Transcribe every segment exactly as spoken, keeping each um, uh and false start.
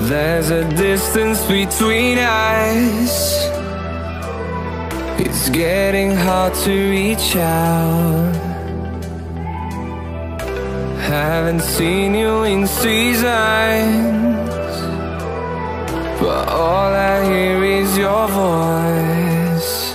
There's a distance between us. It's getting hard to reach out. Haven't seen you in seasons, but all I hear is your voice.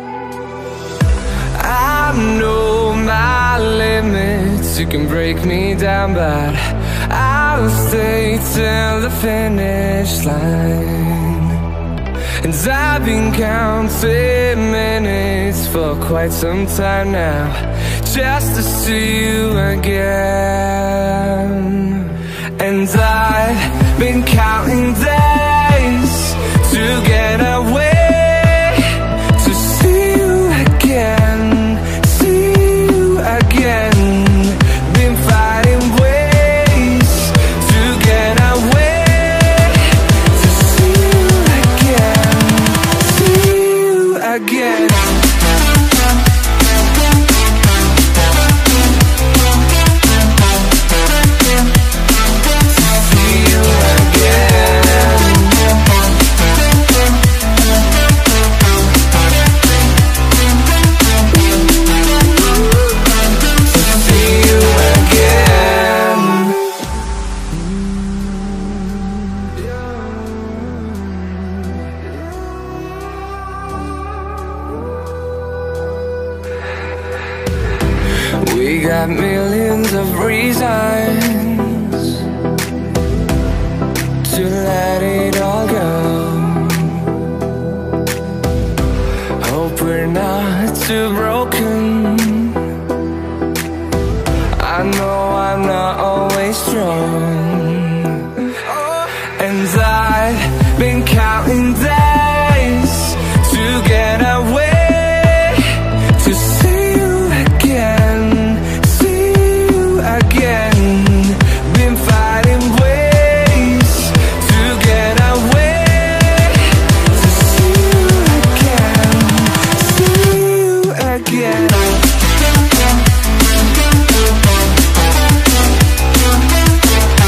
I know my limits, you can break me down, but I'll stay till the finish line. And I've been counting minutes for quite some time now, just to see you again. And I've been counting days to get away, to see you again, see you again. Been fighting ways to get away, to see you again, see you again. We got millions of reasons to let it all go. Hope we're not too broken. I know I'm not always strong, and I've been counting days to get away, to see you again, see you again. Been fighting ways to get away, to see you again, see you again. I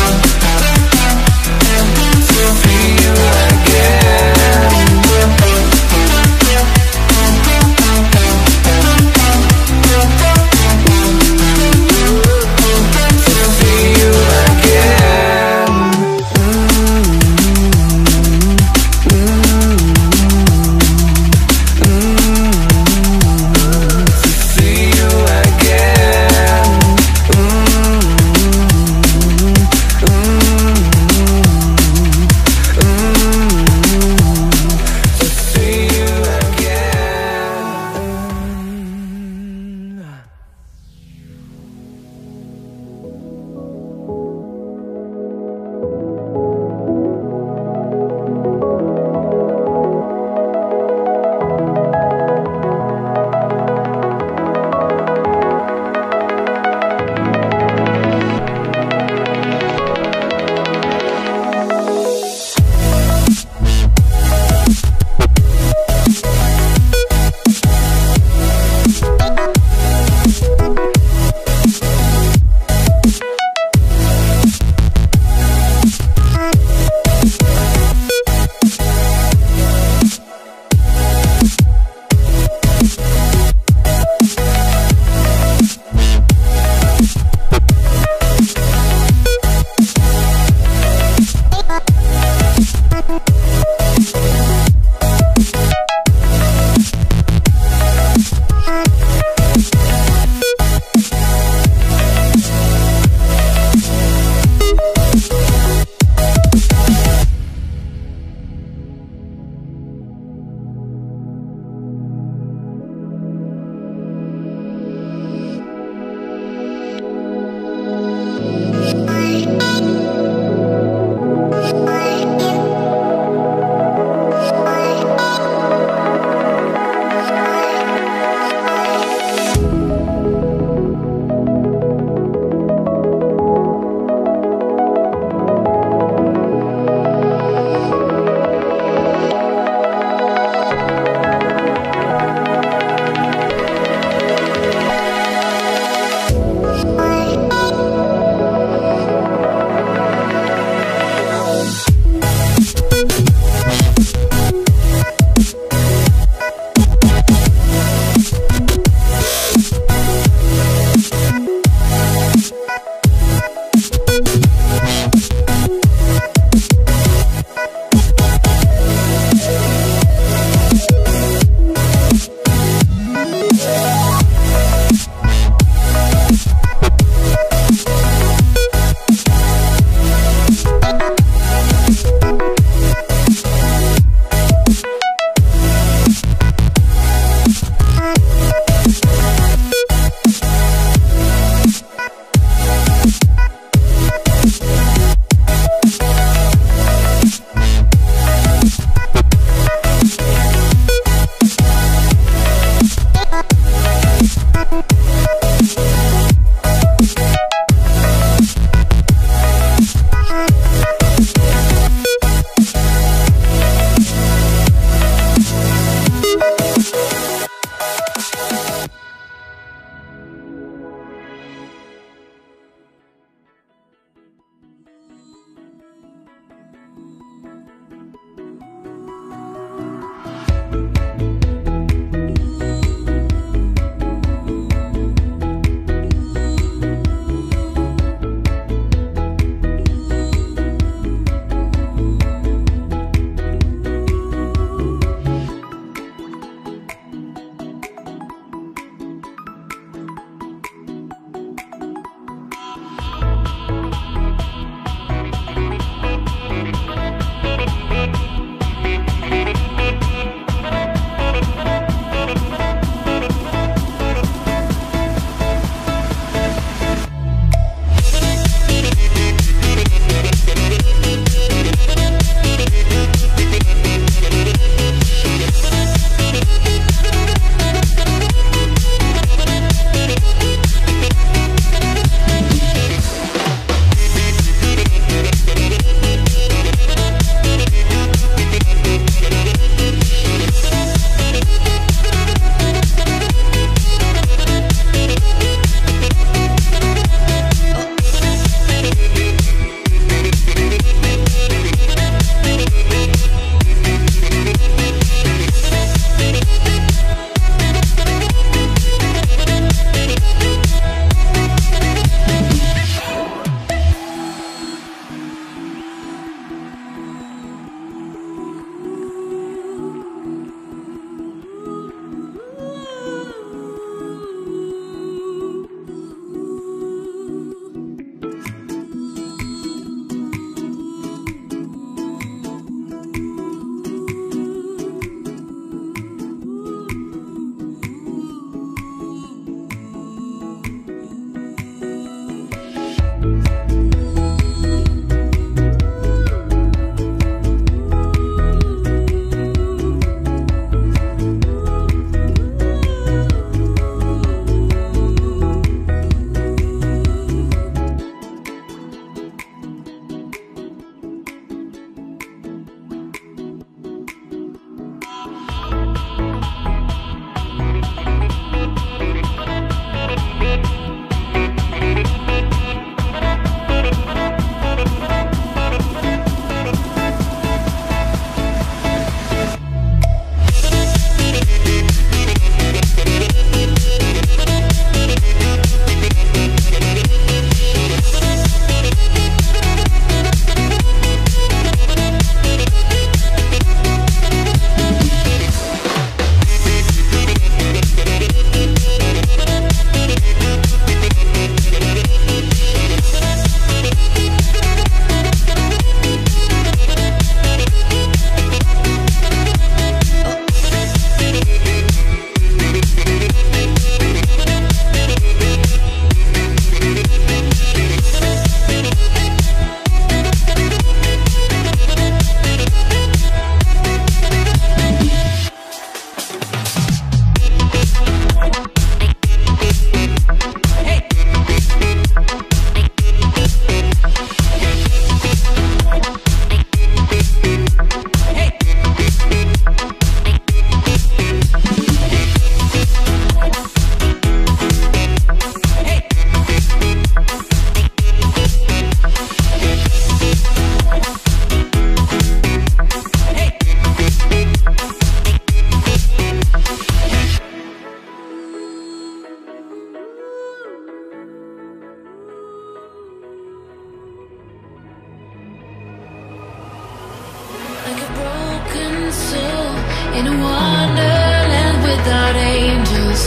in a wonderland without angels.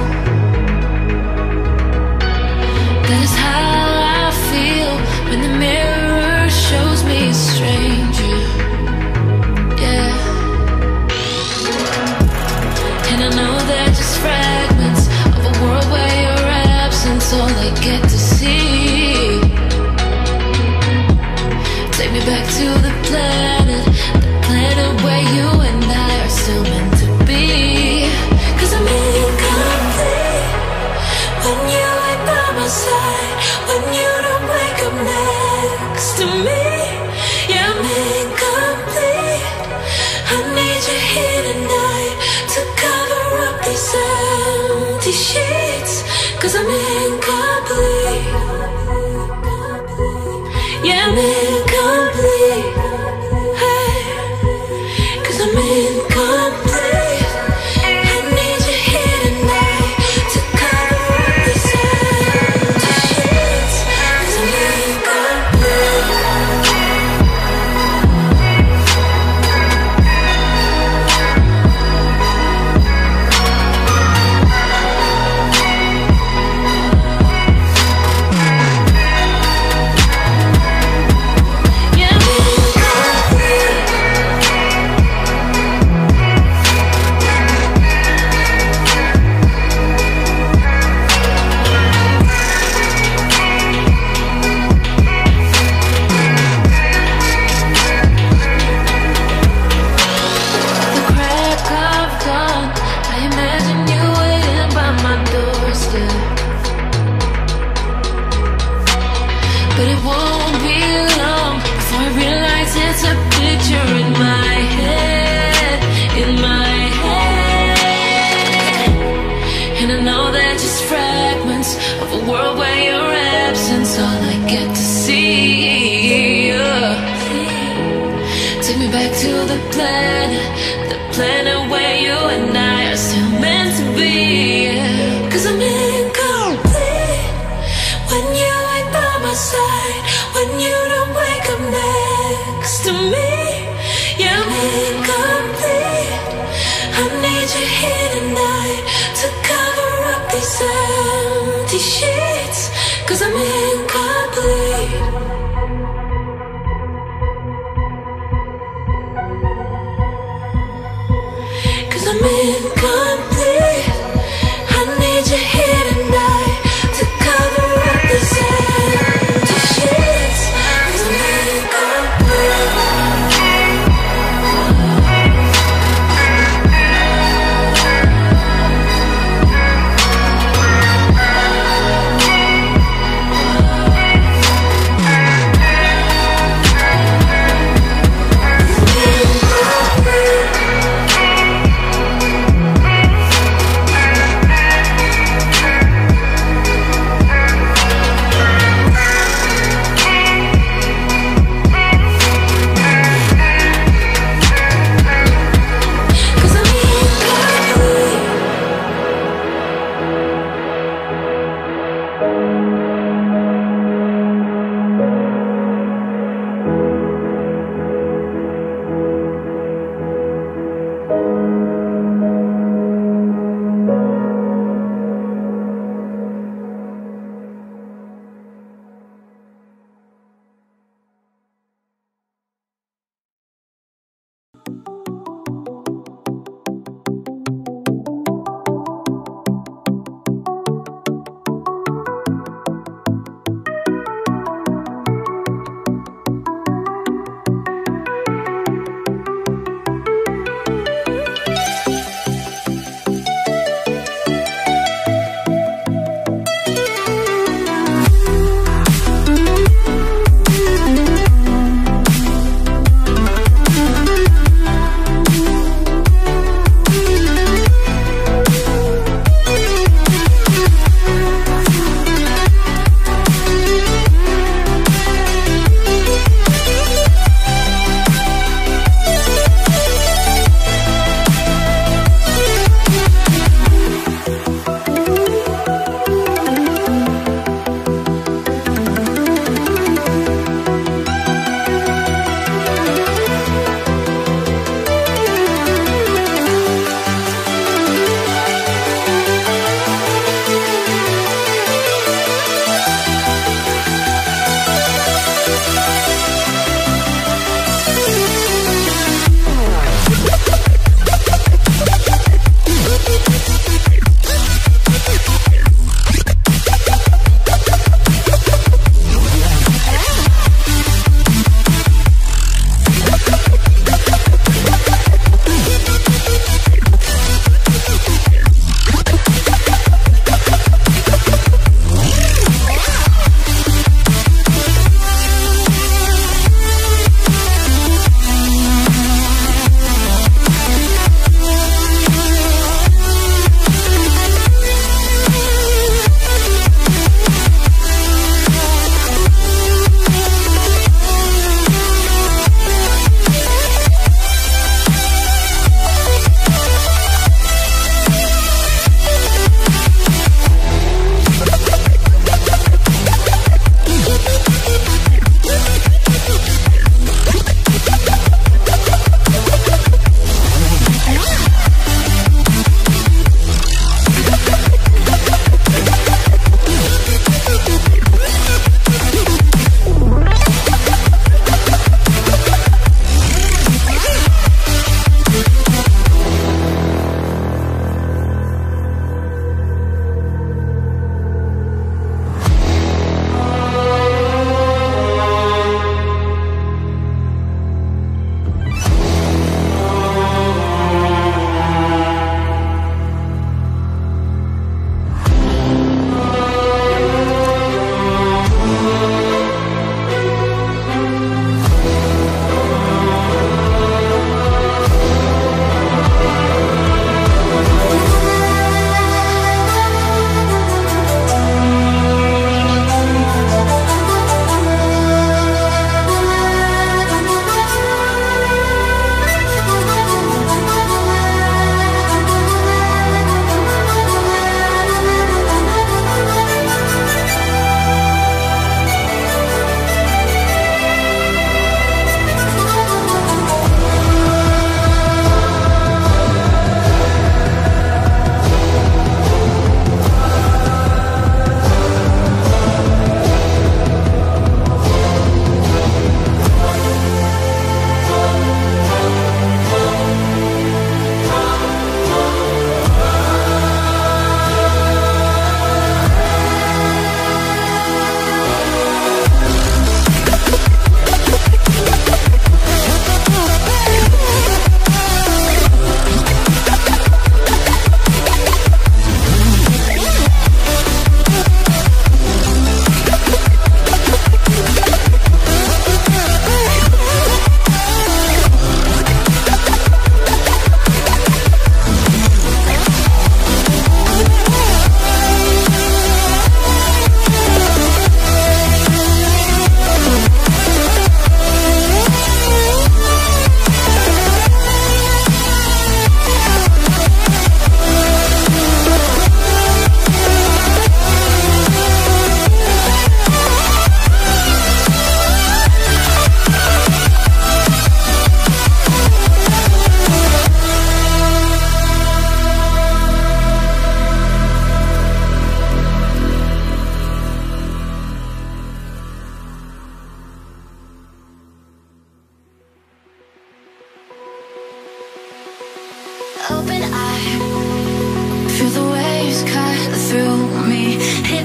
That is how I feel when the mirror shows me a stranger. Yeah. And I know they're just fragments of a world where your absence all I get to see. Take me back to the planet, the planet where you and I are still meant to be. Cause I'm incomplete when you ain't by my side, when you don't wake up next to me. Yeah, I'm incomplete. I need you here tonight to cover up these empty sheets. Cause I'm incomplete. Yeah, I'm incomplete. Hey, cause I'm incomplete. I need you here tonight to cover up these empty sheets. Cause I'm incomplete. But it won't be long before I realize it's a picture in my head, in my head. And I know they're just fragments of a world where your absence all I get to see. Yeah. Take me back to the planet, the planet where you and I are still meant to be. Yeah. Cause I'm incomplete when you ain't by my side, when you don't wake up next to me. Yeah, I'm incomplete. I need you here tonight to cover up these empty sheets. Cause I'm incomplete. Cause I'm incomplete. I need you here tonight to cover up these empty sheets. Cause I'm incomplete.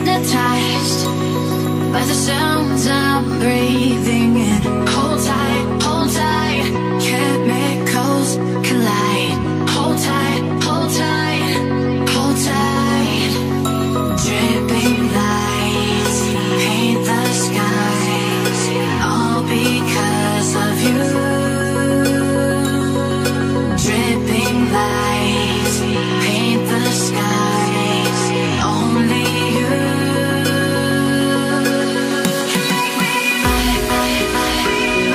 hypnotized by the sounds I'm breathing in. Hold tight, hold tight, chemicals collide. Hold tight, hold tight, hold tight. Dripping lights paint the skies, all because of you. Dripping lights paint the skies, only you. I, I, I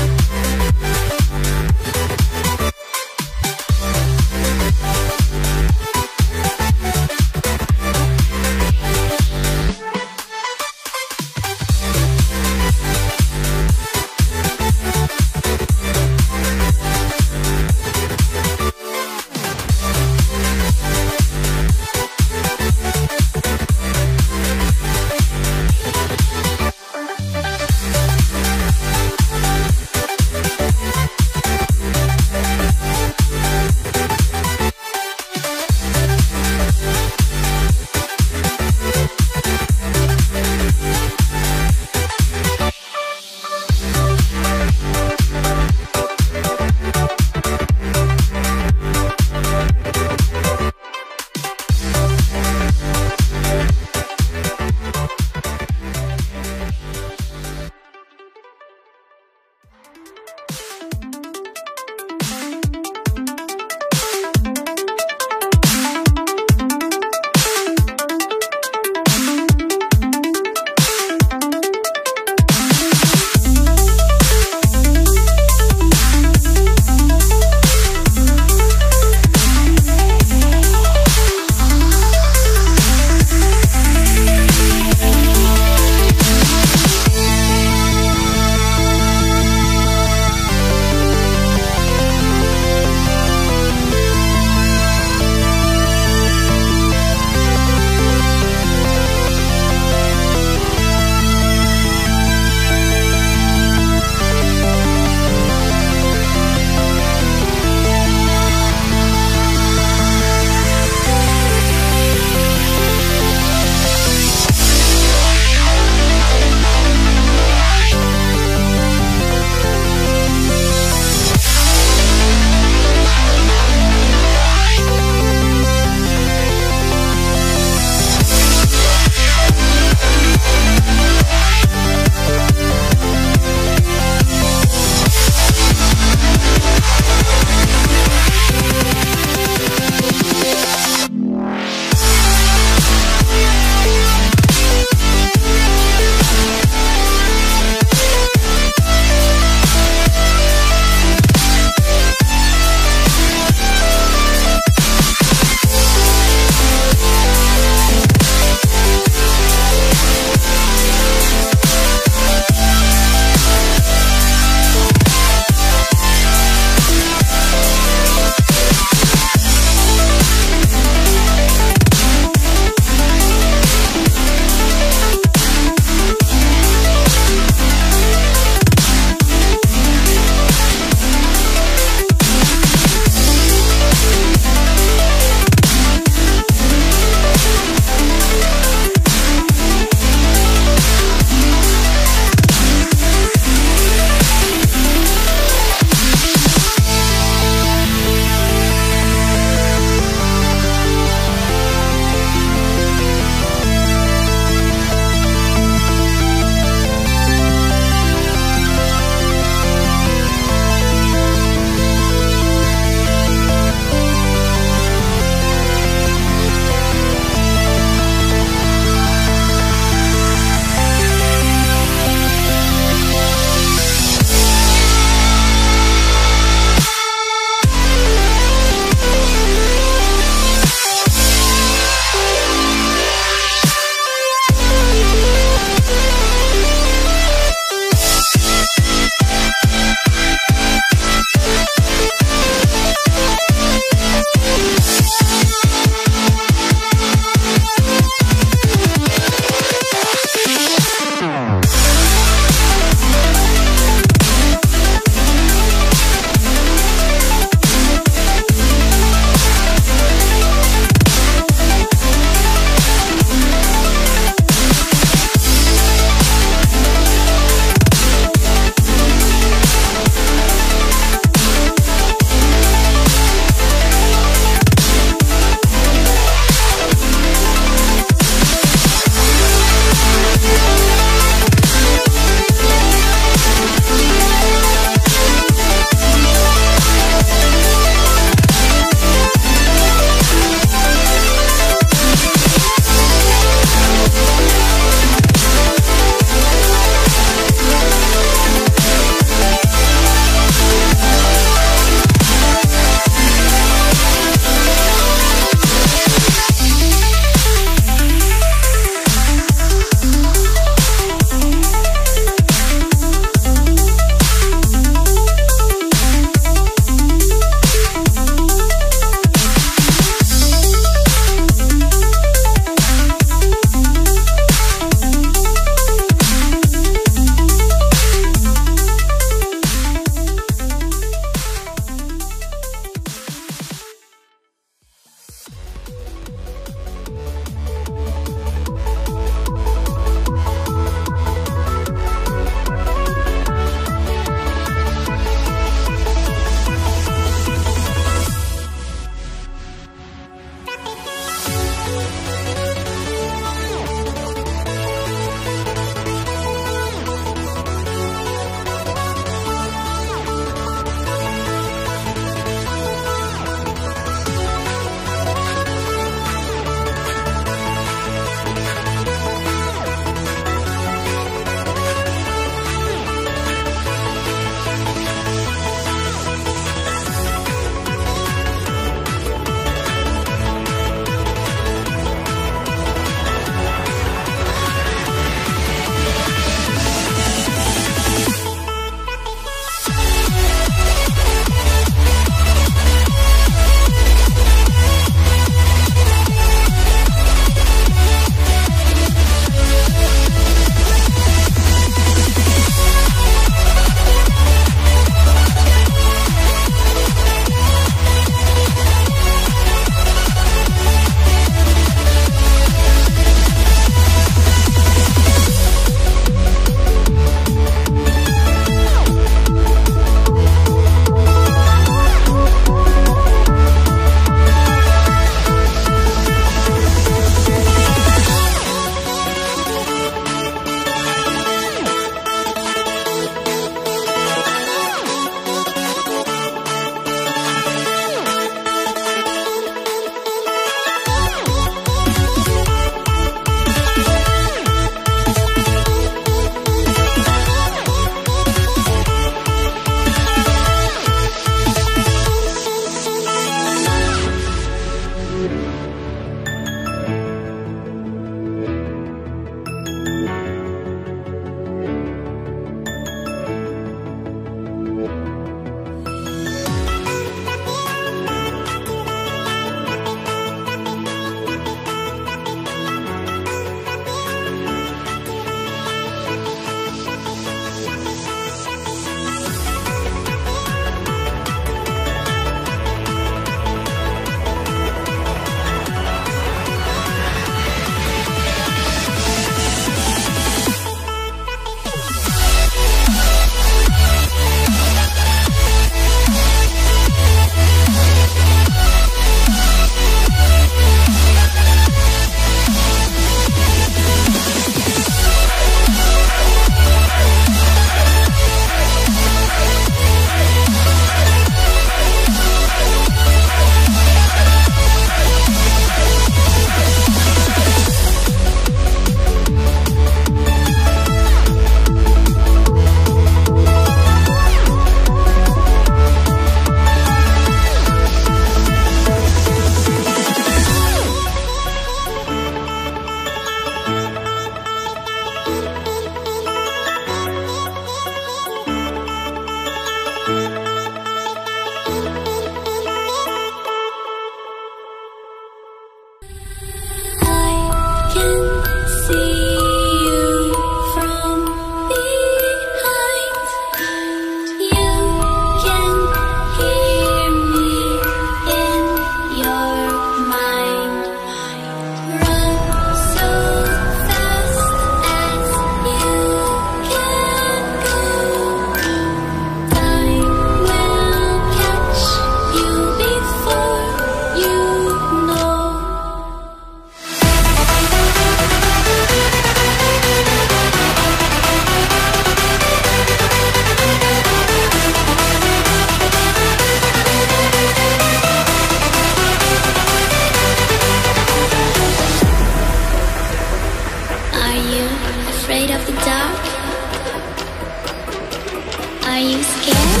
Are you scared?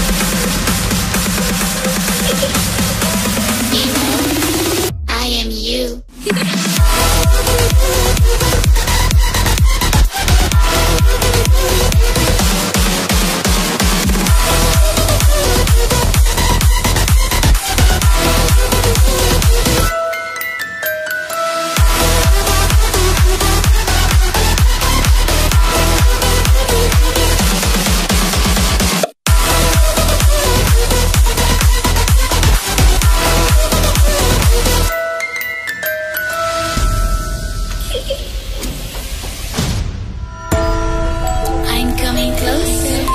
You know, I am you. I'm coming closer.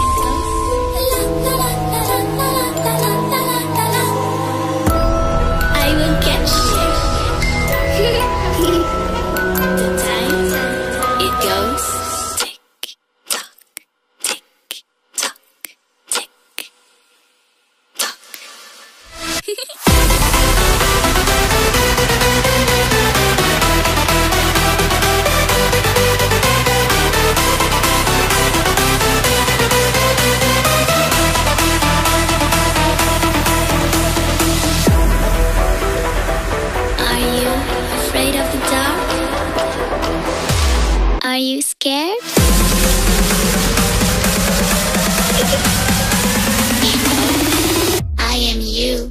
I will catch you. The time it goes tick tock, tick tock, tick tock. Are you afraid of the dark? Are you scared? You know, I am you.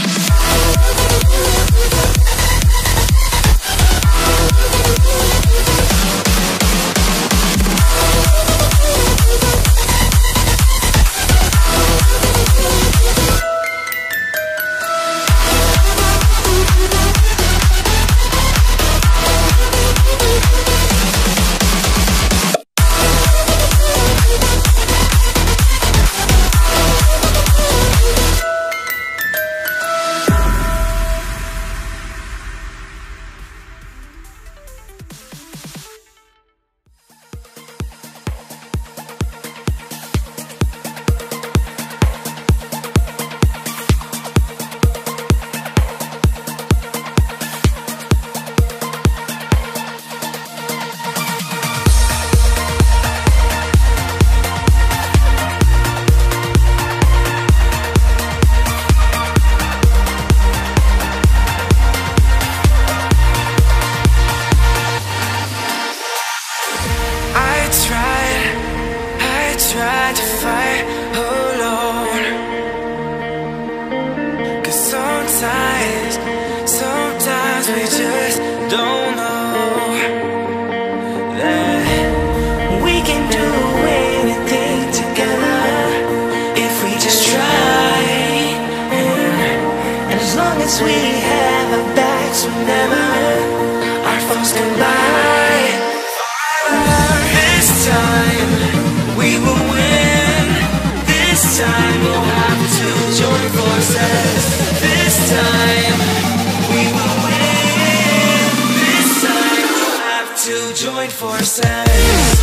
Tried to fight alone, 'cause sometimes, sometimes we just don't know that we can do anything together if we just try. And as long as we have our backs whenever our foes collide, this time we will win. This time we'll have to join forces. This time we will win. This time we'll have to join forces.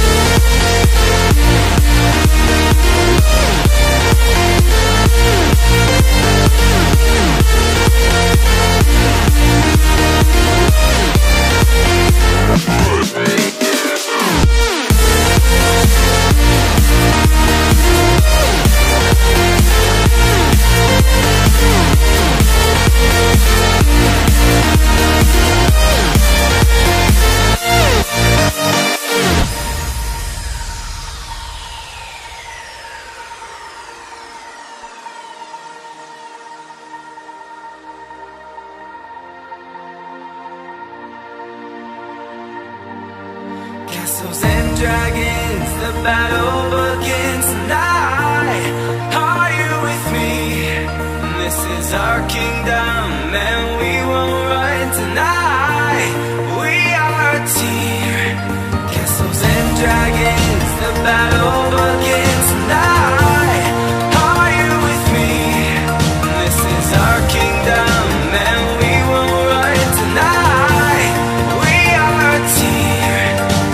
Castles and dragons, the battle begins tonight. Are you with me? This is our kingdom and we won't run tonight. We are a team. Castles and dragons, the battle begins tonight. Are you with me? This is our kingdom and we won't run tonight. We are a team.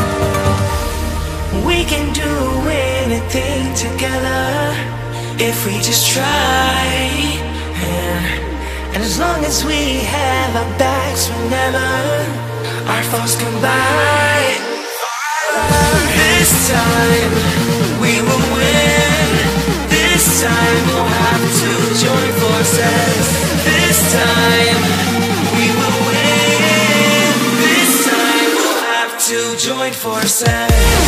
We can do anything together if we just try. And as long as we have our backs whenever our foes combine, this time we will win. for sex.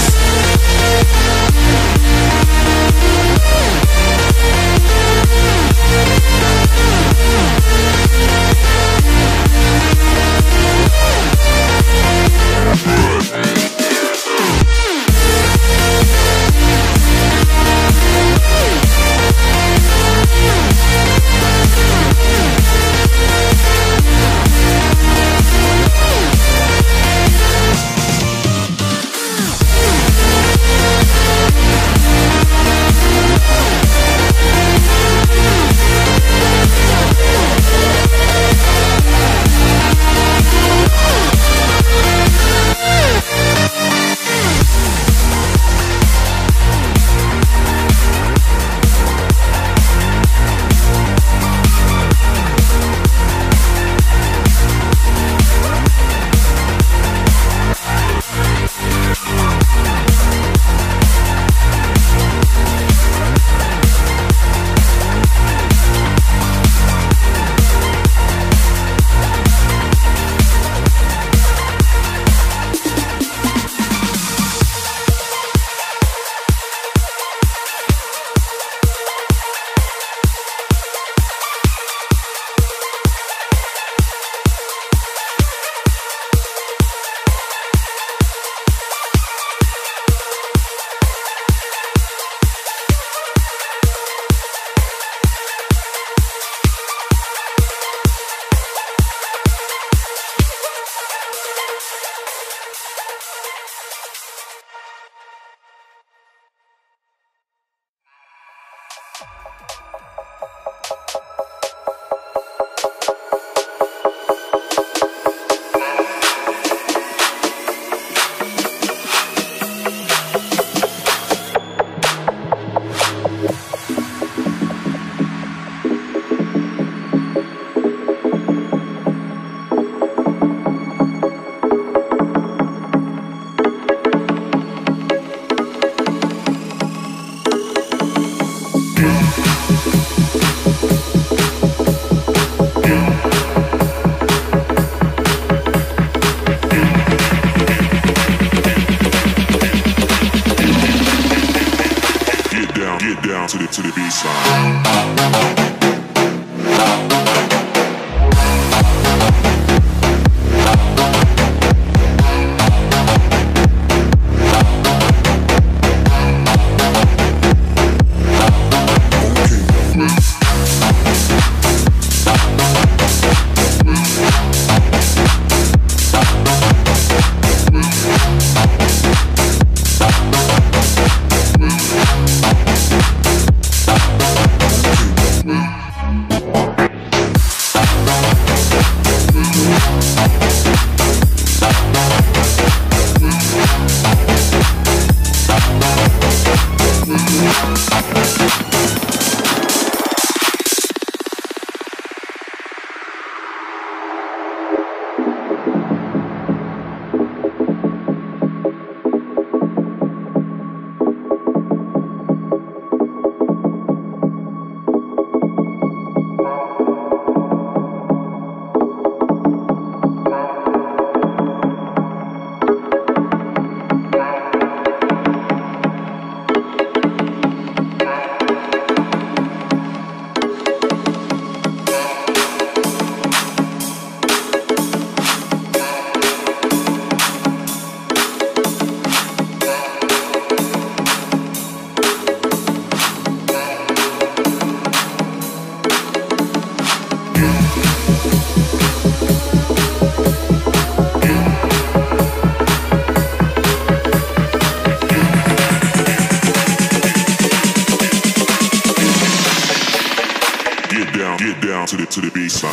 To the to the baseline.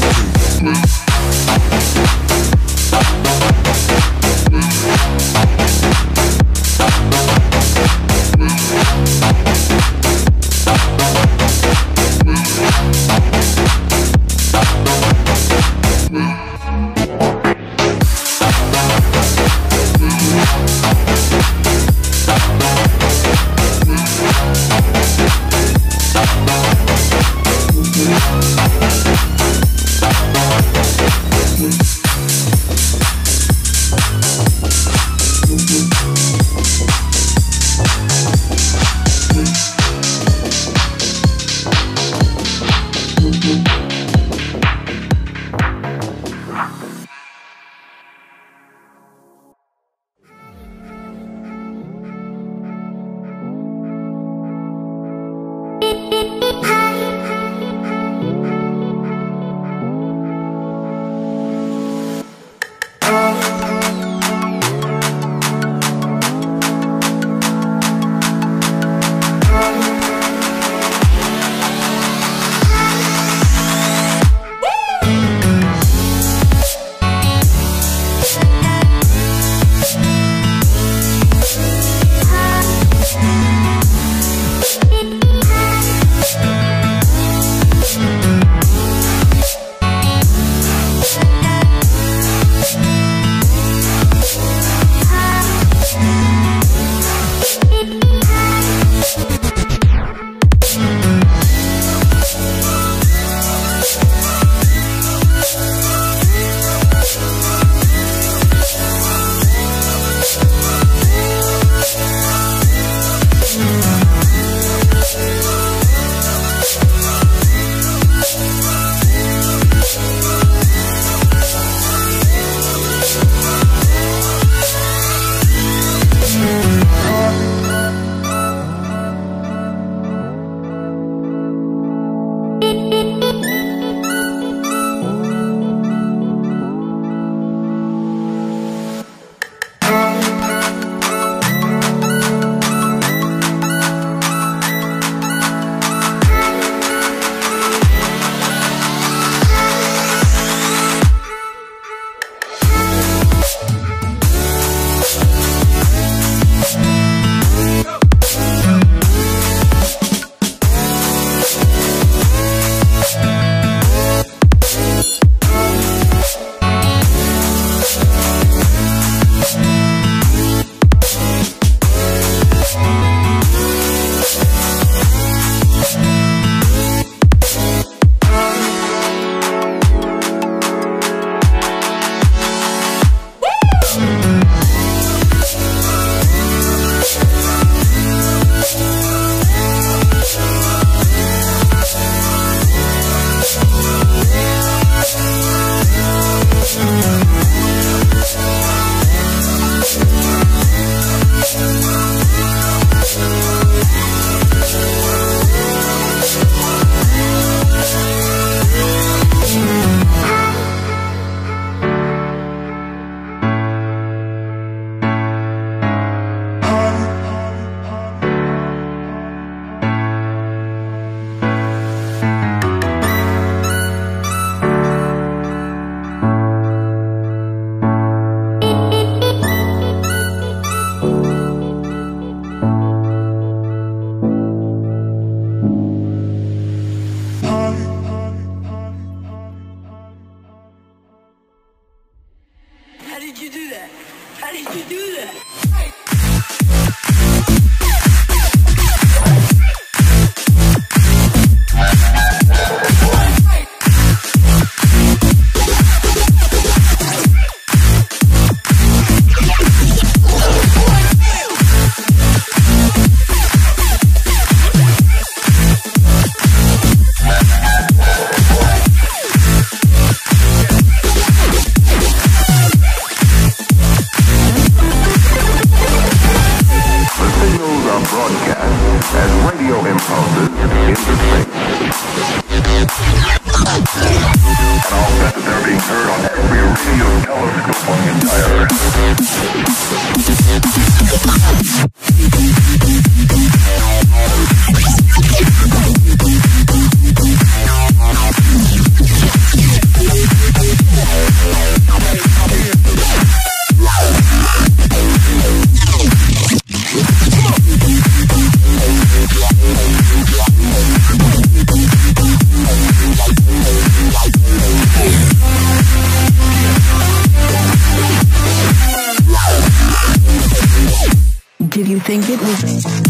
We'll be right back. radio impulses into space. And all that they're being heard on every radio telescope on the entire Earth. Did you think it was?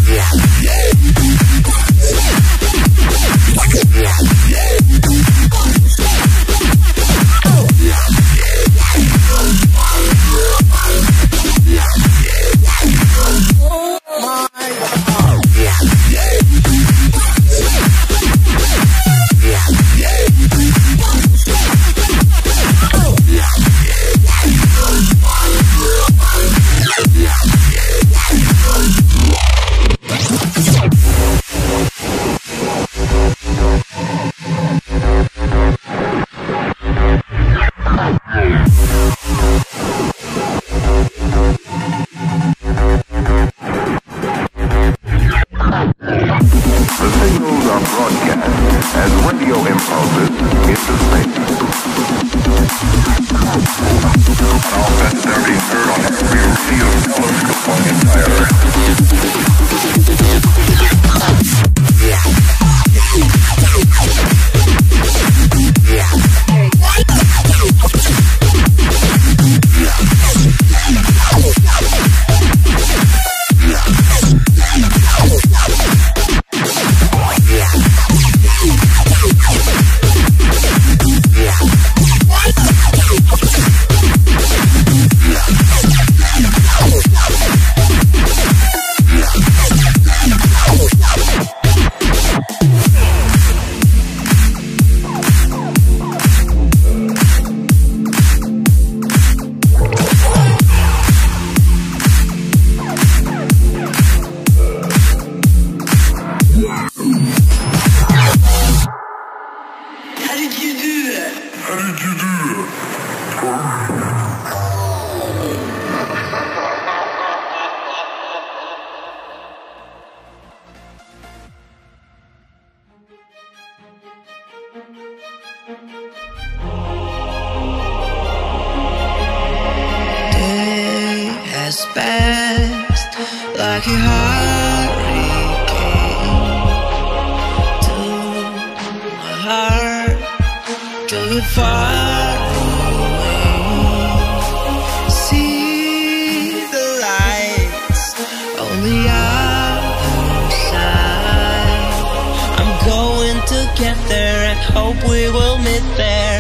Like a hurricane to my heart, drove it far away. See the lights on the other side. I'm going to get there and hope we will meet there.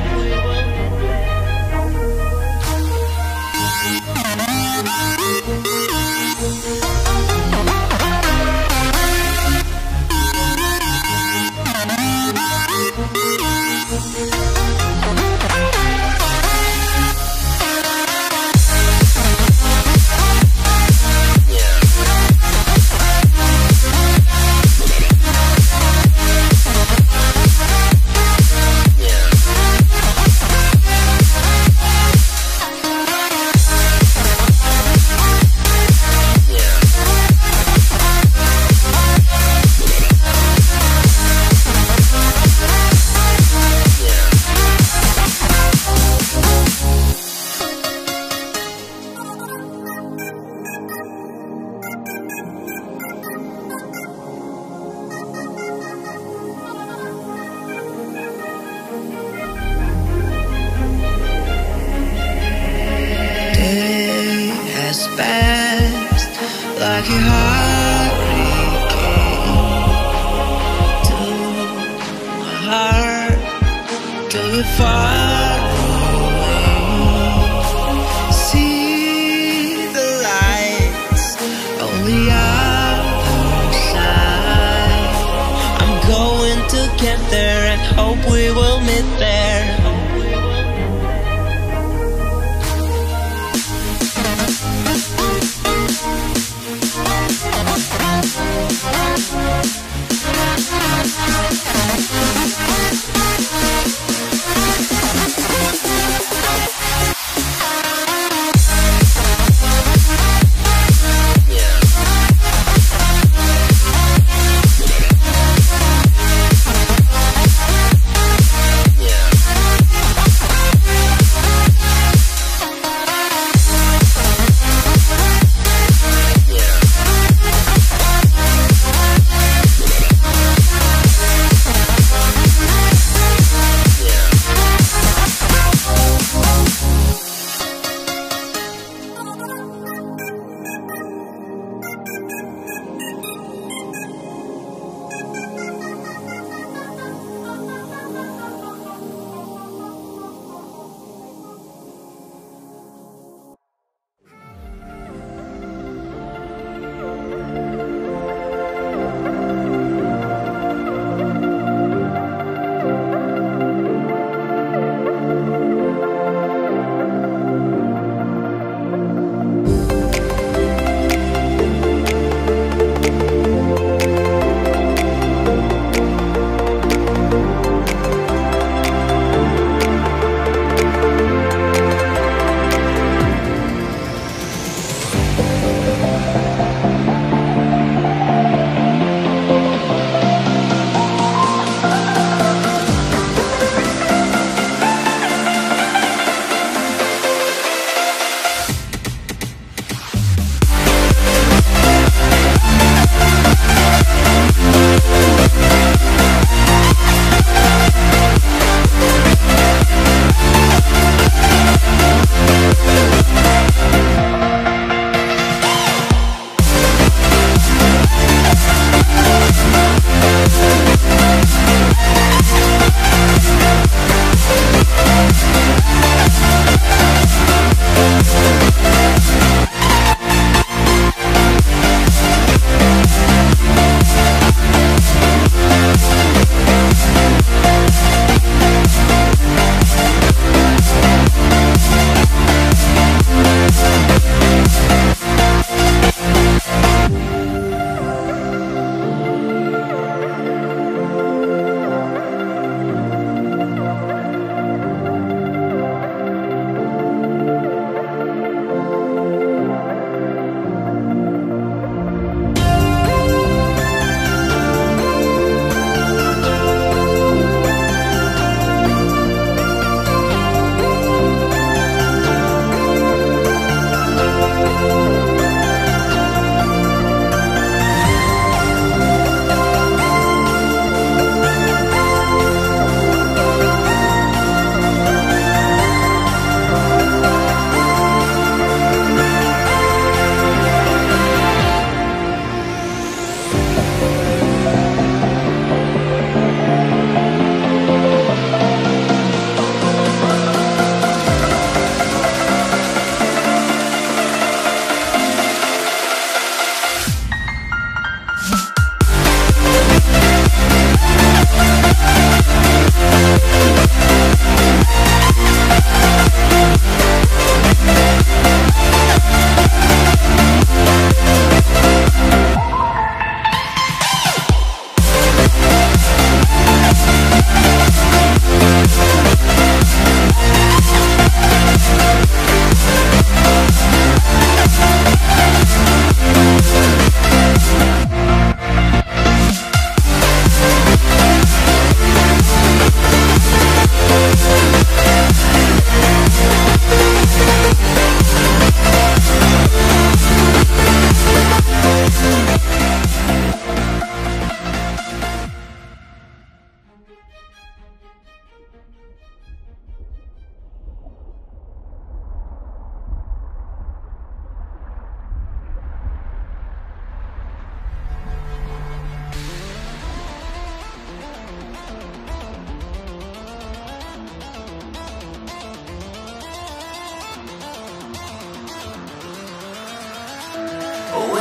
Fast, like a hurricane to my heart, drove it far away. See the lights on the other side. I'm going to get there and hope we will meet there. We'll be right back.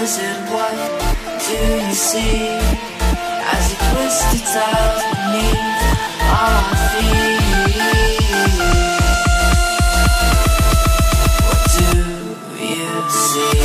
wizard, what do you see as you twist the tiles beneath our feet? What do you see?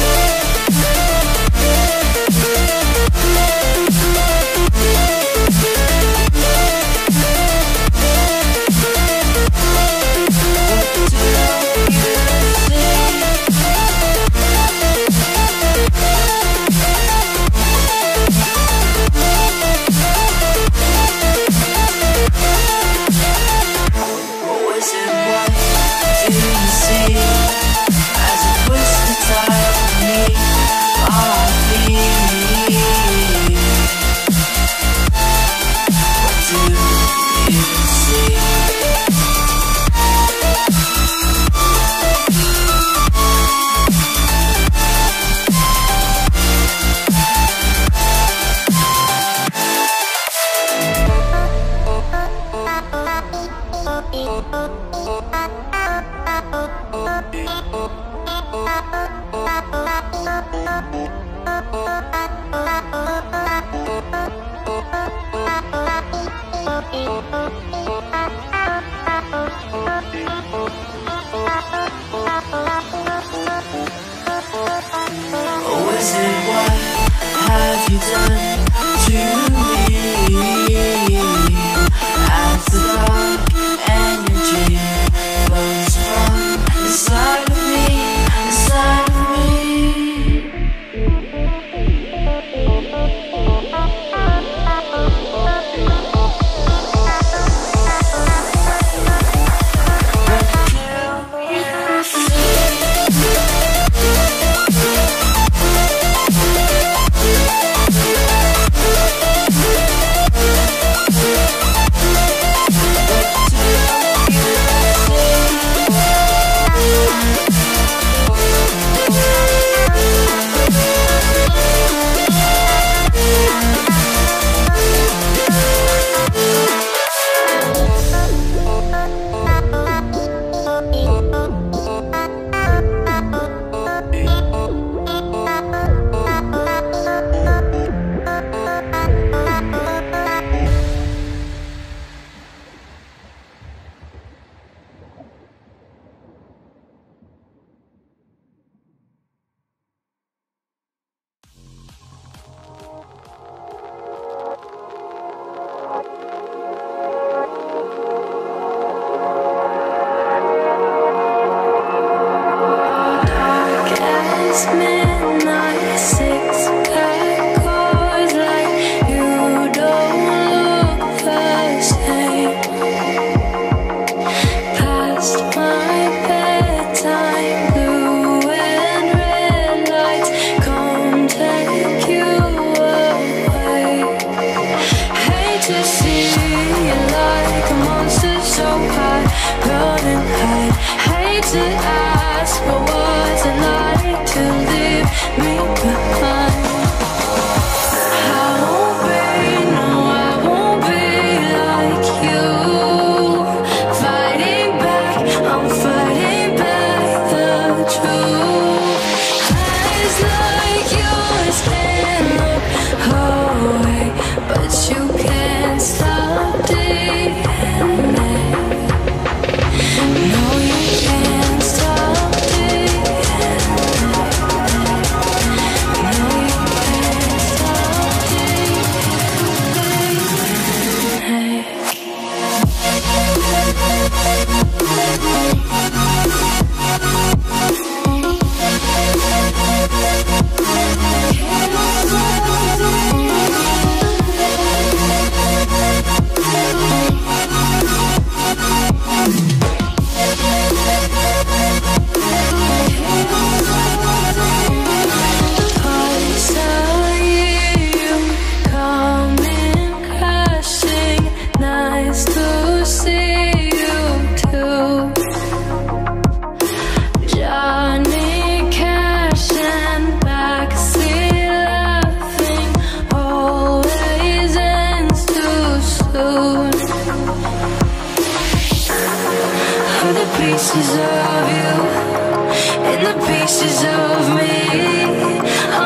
pieces of you and the pieces of me. I'm just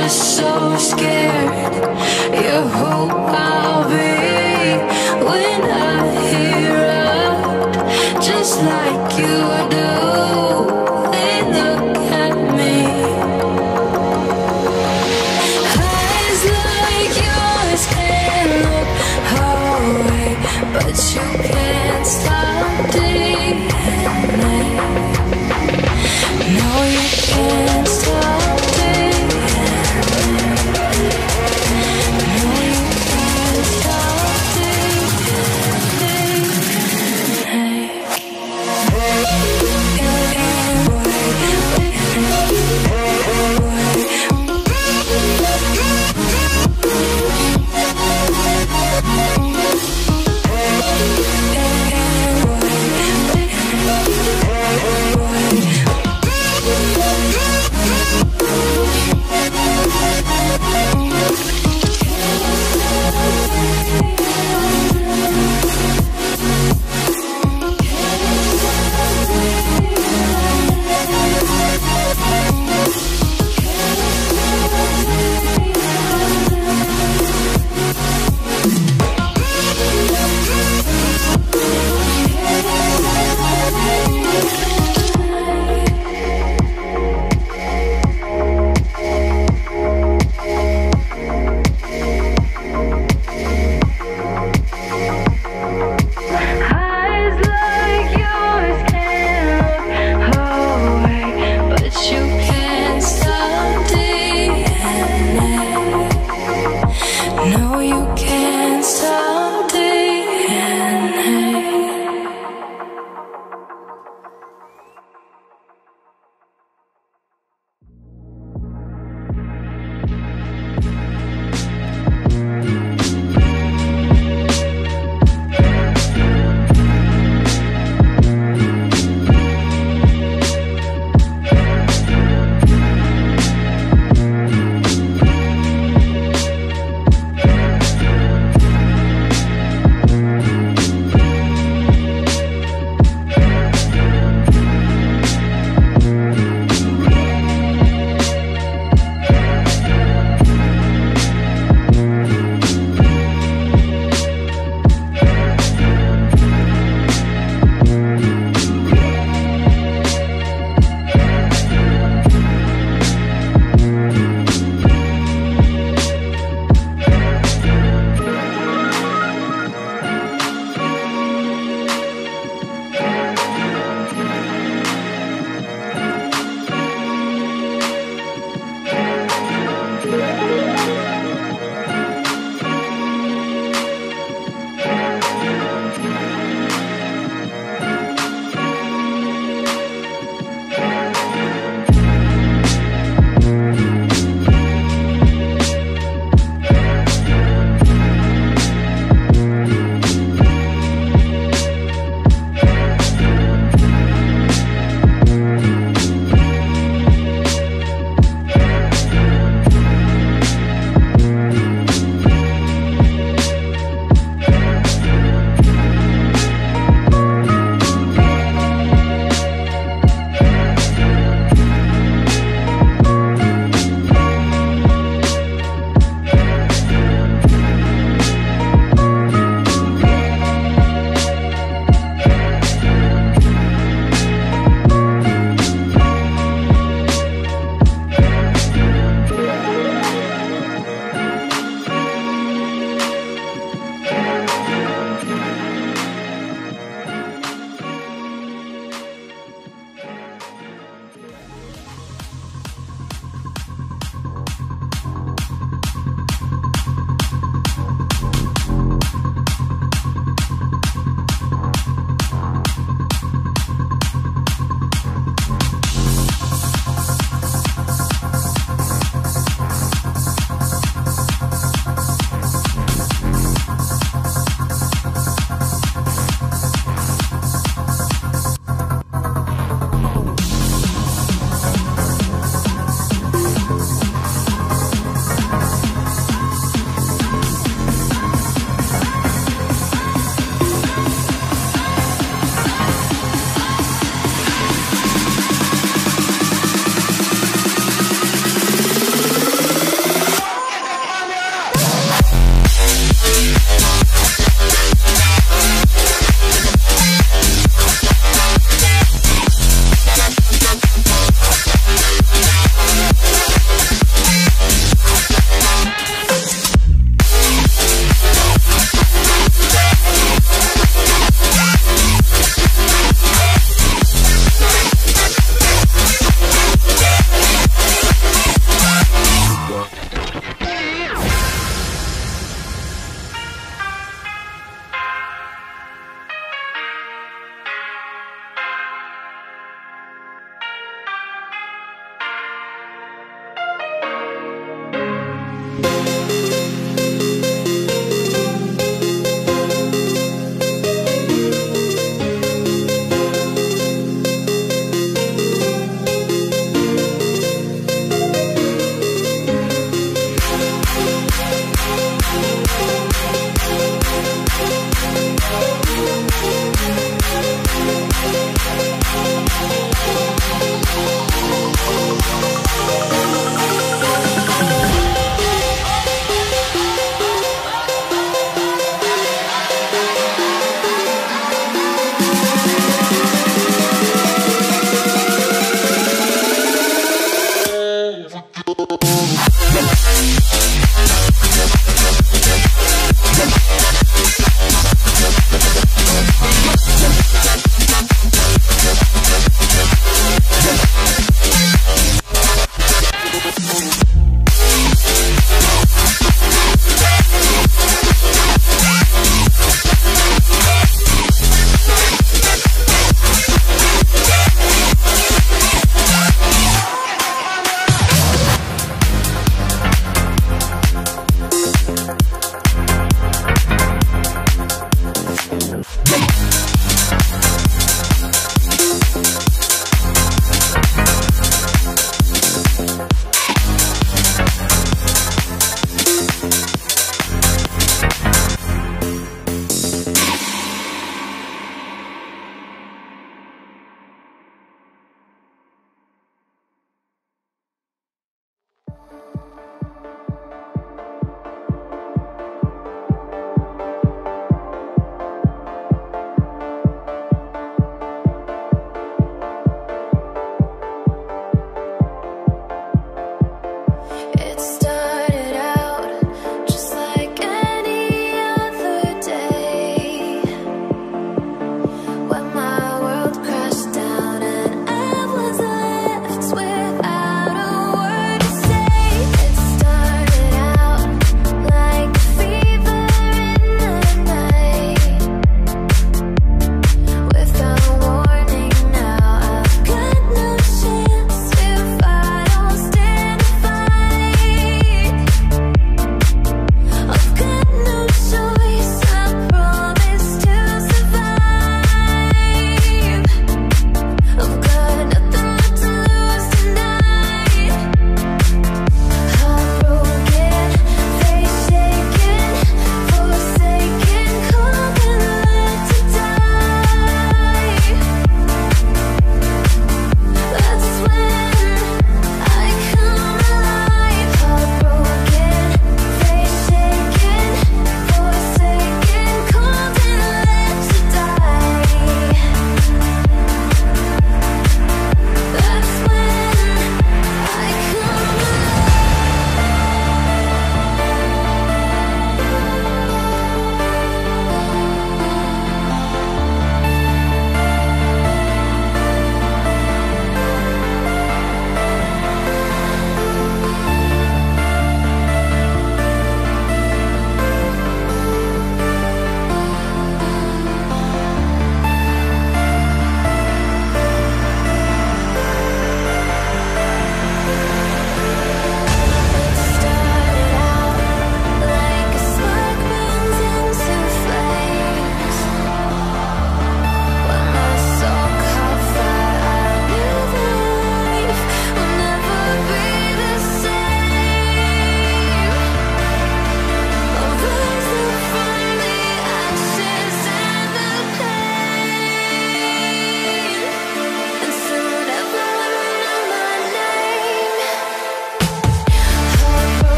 just so scared. You're who I'll be when I hear out, just like you do. They look at me. Eyes like yours can look away, but you can't stop dreaming. No, you can't stop dreaming. No, you can't stop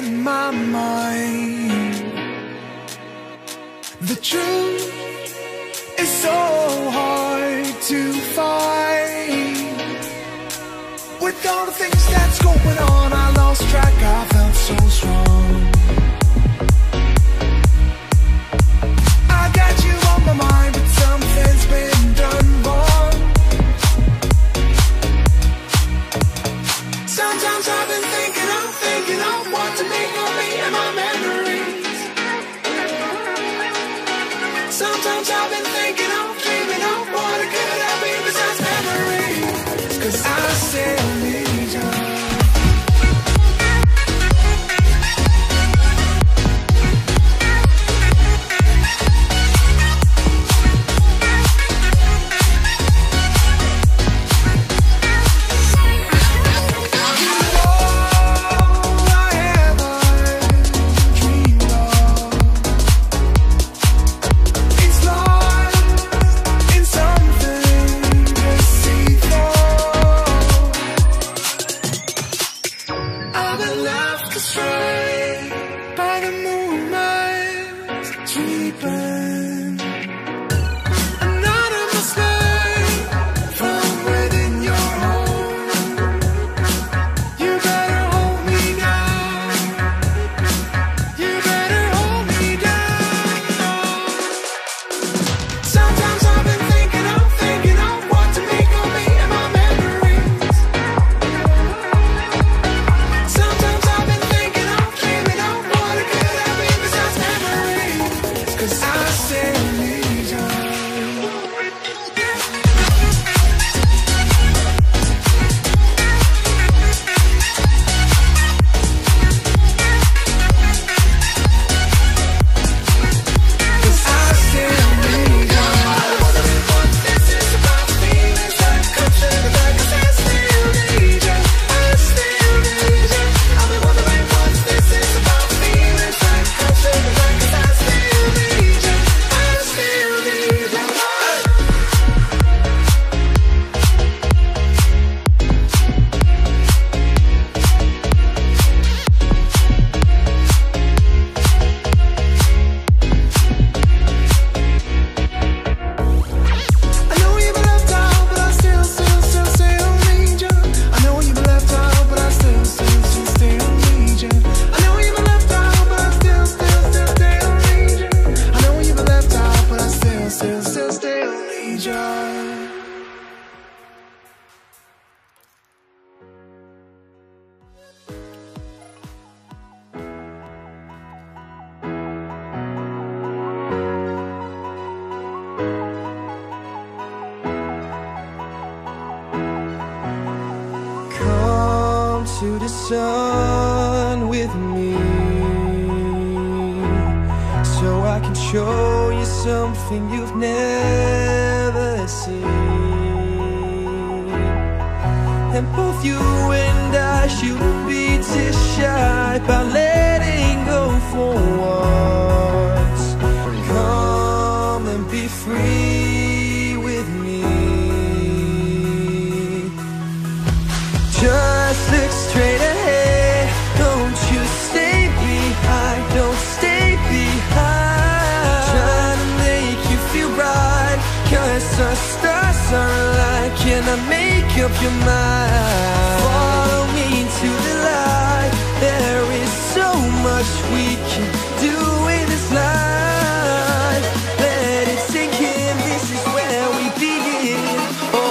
in my mind. The truth is so hard to find. With all the things that's going on, I lost track, I felt so strong. I got you on my mind, but something's been done wrong. Sometimes I've been thinking, I'm thinking of what to make of me and my memories. Sometimes I've been thinking, I'm dreaming of what it could have been besides memories. 'Cause I still need you. To the sun with me, so I can show you something you've never seen. And both you and I shouldn't be too shy by letting go for once. Come and be free with me. Just look straight ahead, don't you stay behind, don't stay behind. Trying to make you feel right, 'cause our stars are aligned. Can I make up your mind? Follow me into the light, there is so much we can do in this life. Let it sink in, this is where we begin. Oh,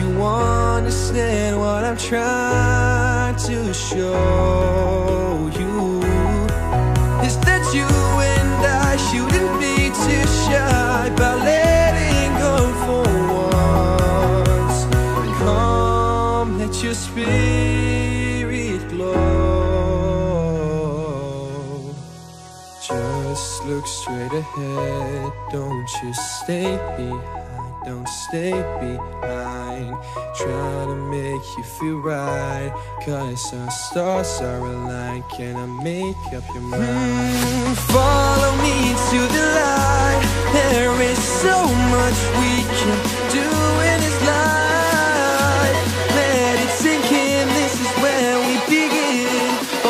you understand what I'm trying to show you is that you and I shouldn't be too shy about letting go for once. Come, let your spirit glow. Just look straight ahead, don't you stay behind, don't stay behind. Try to make you feel right, cause our stars are aligned. Can I make up your mind? Mm, follow me to the light. There is so much we can do in this life. Let it sink in, this is where we begin. Oh,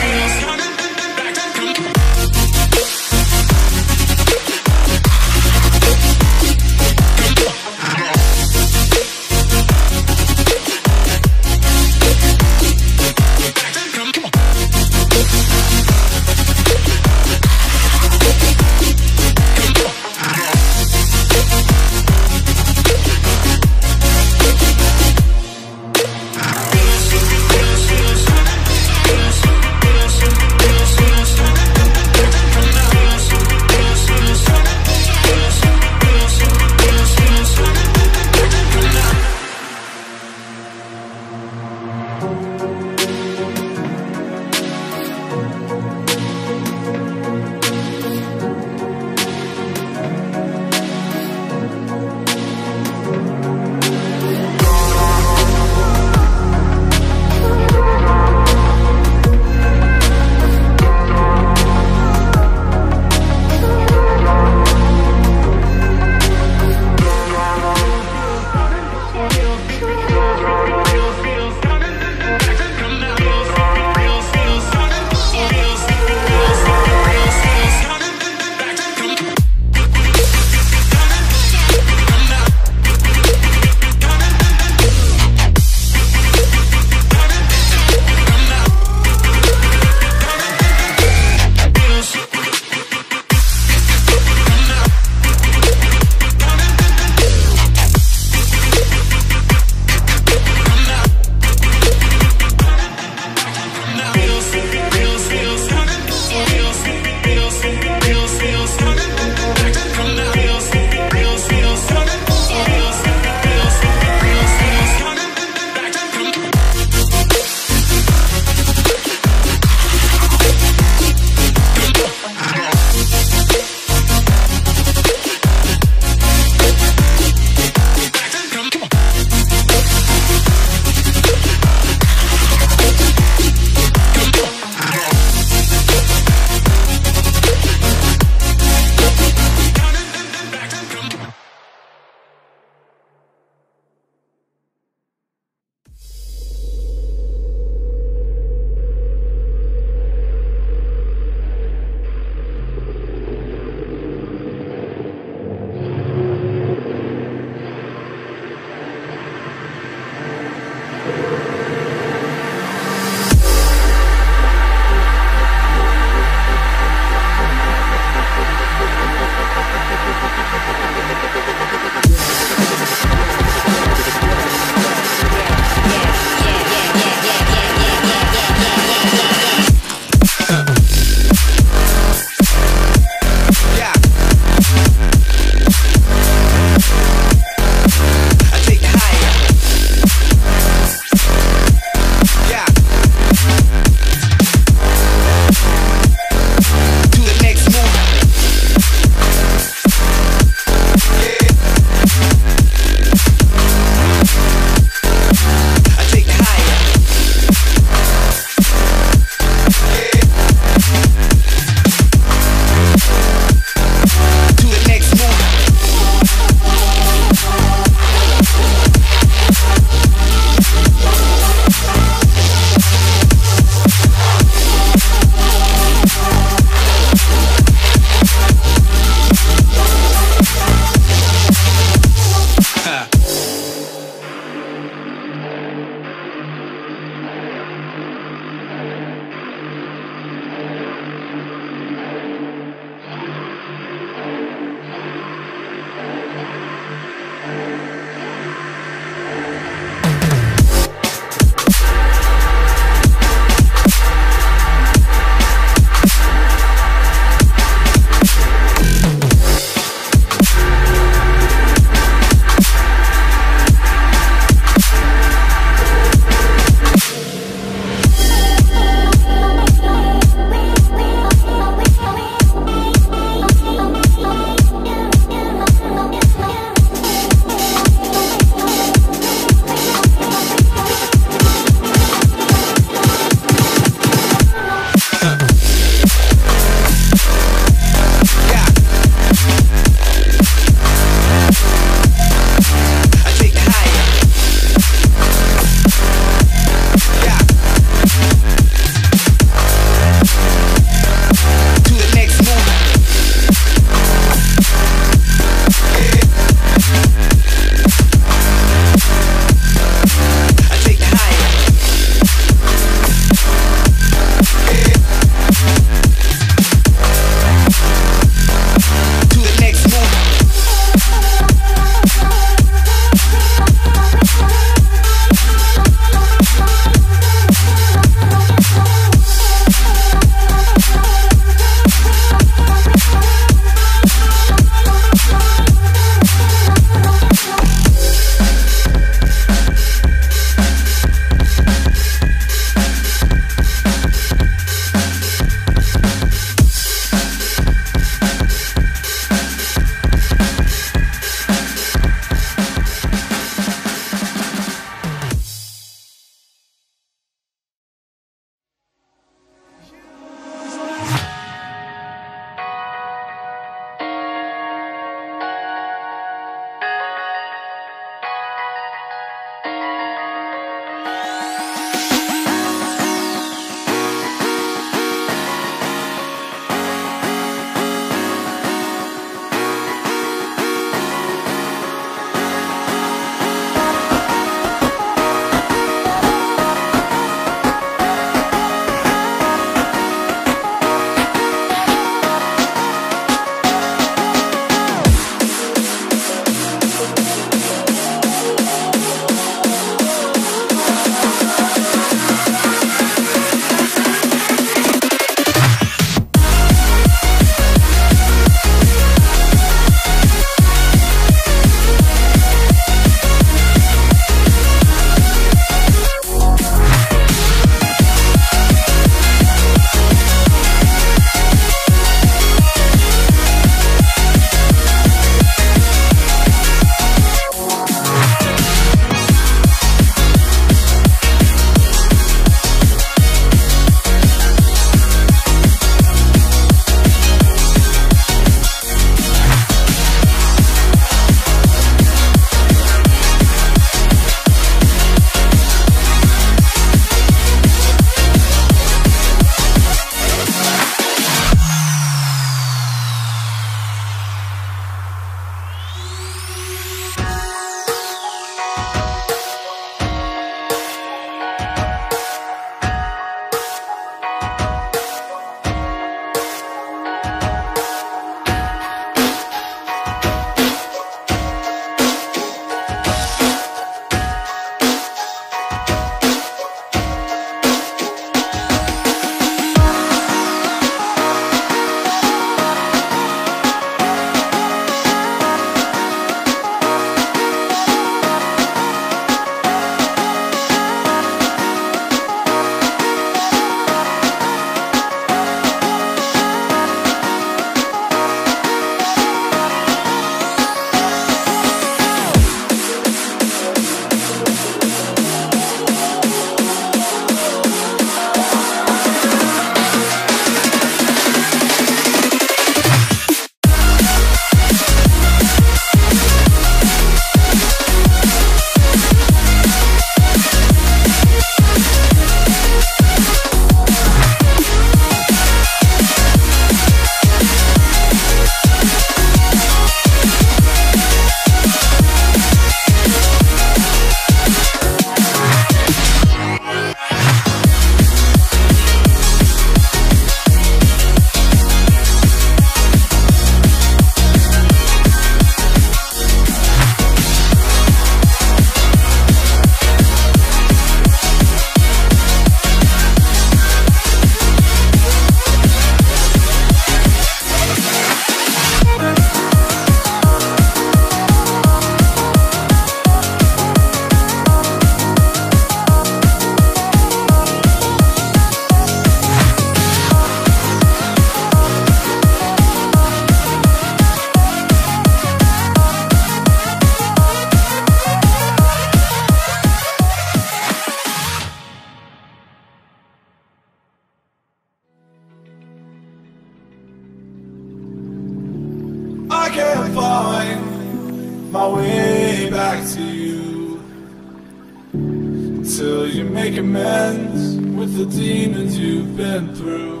my way back to you, until you make amends with the demons you've been through.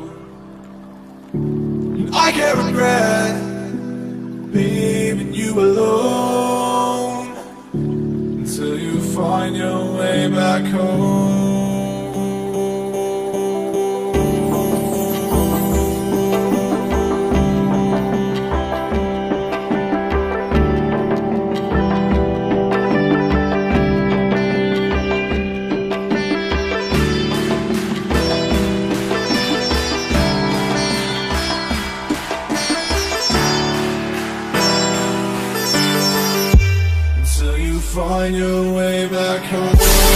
And I can't regret leaving you alone, until you find your way back home. Find your way back home.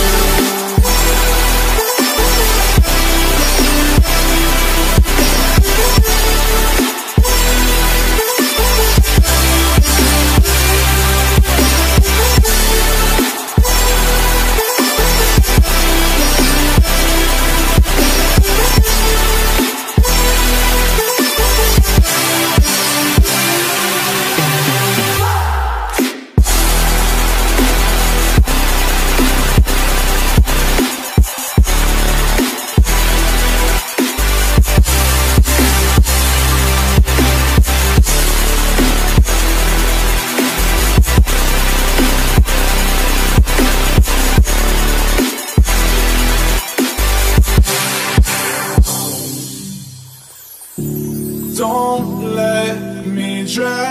Don't let me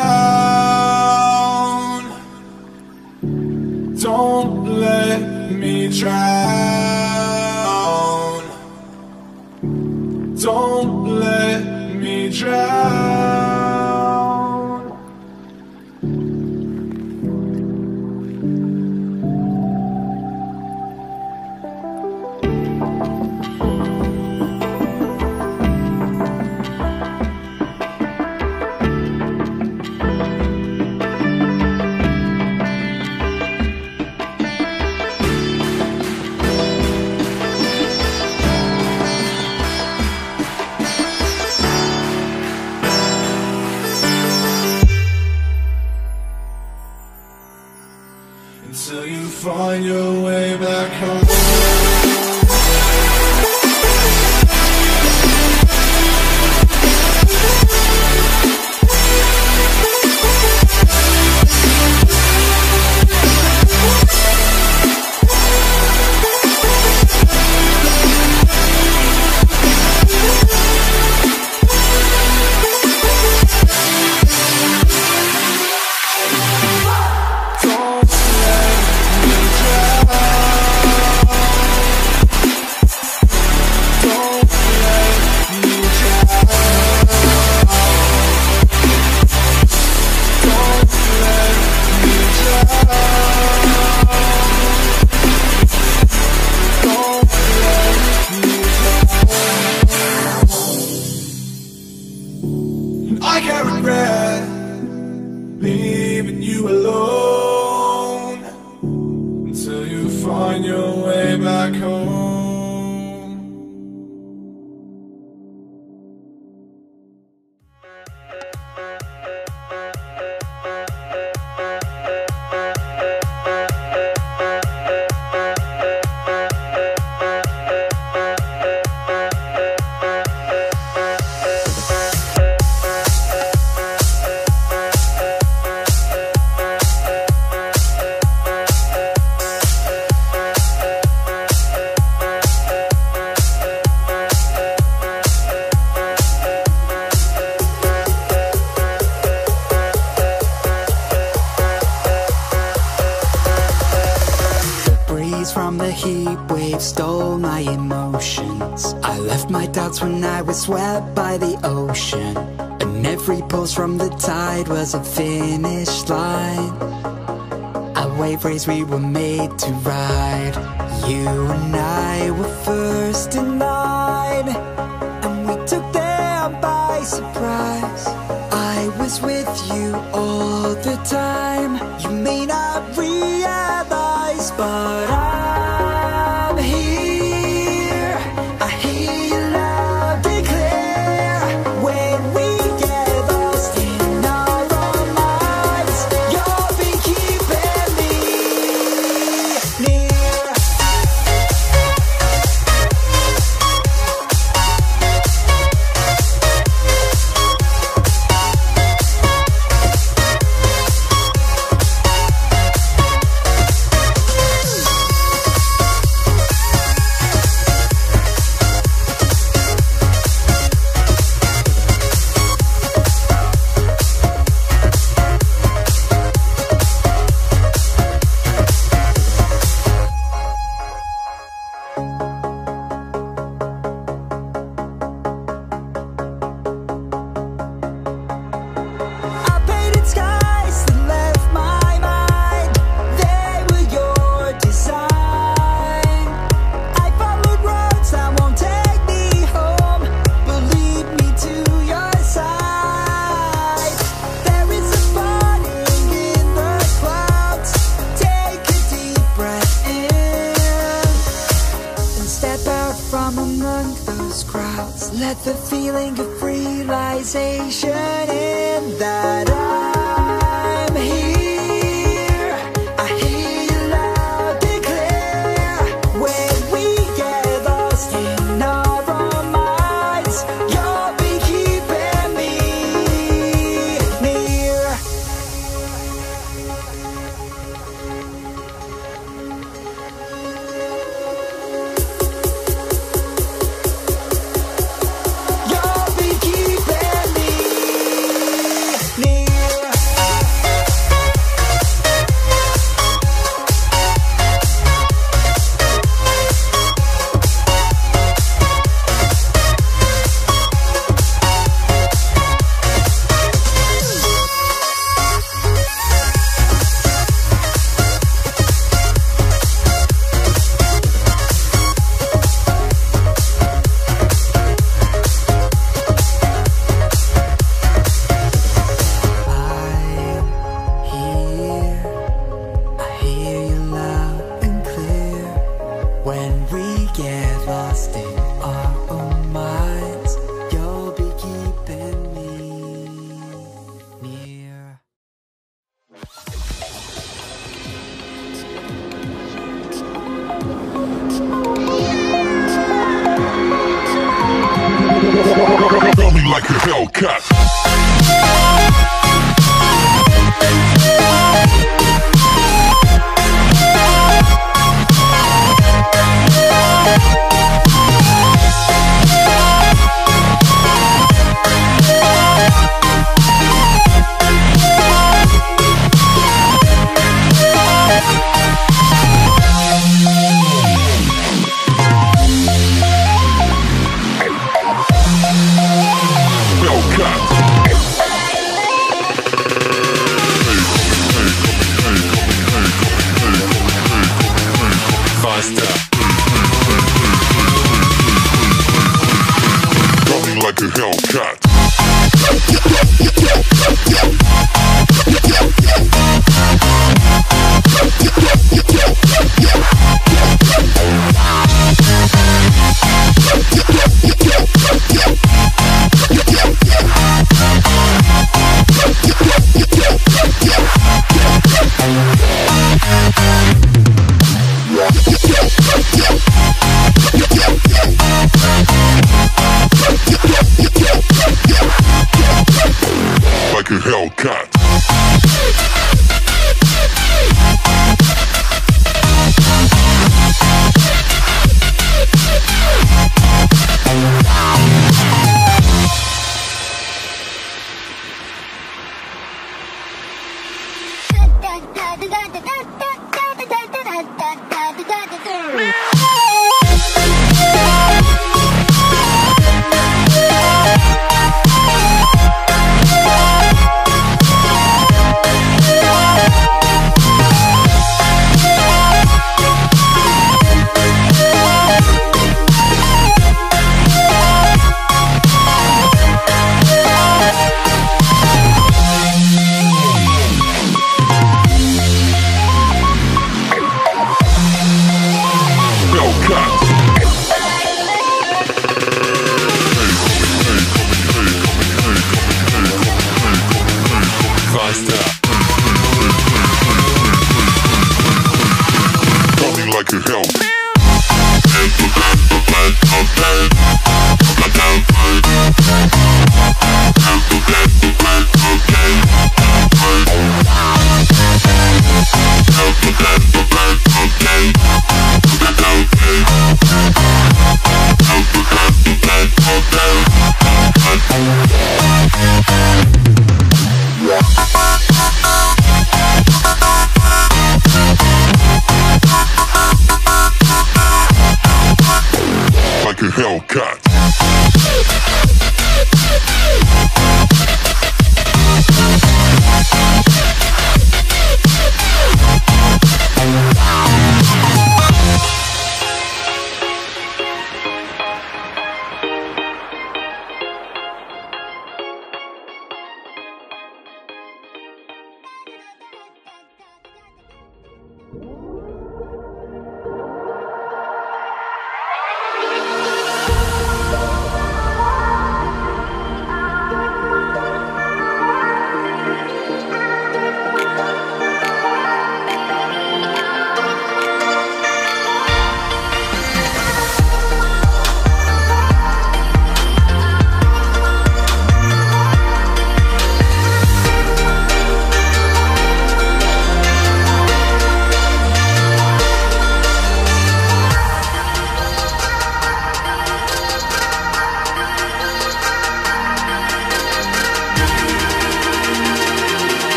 drown. Don't let me drown. Don't let me drown. Until you find your way back home. I can't regret leaving you alone, until you find your way back home. From the heat wave stole my emotions. I left my doubts when I was swept by the ocean, and every pulse from the tide was a finish line. A wave race we were made to ride. You and I were first in line, and we took them by surprise. I was with you all the time. You may not realize, but I Keep step out from among those crowds. Let the feeling of realization in that I'm here. I hear you loud and clear. When we get lost in our own minds, you'll be keeping me near. You'll be keeping me near. I hear you loud and clear. When we get lost in our own minds, you'll be keeping me near. Feel me like a Hellcat. Faster. Coming like a Hellcat. Like a Hellcat. Faster. Coming like a Hellcat. Like a Hellcat.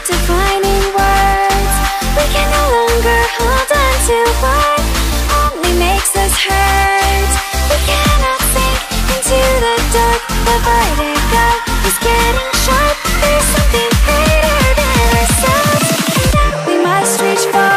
defining words. We can no longer hold on to what only makes us hurt. We cannot sink into the dark. The vertigo is getting sharp. There's something greater than ourselves, and that we must reach for.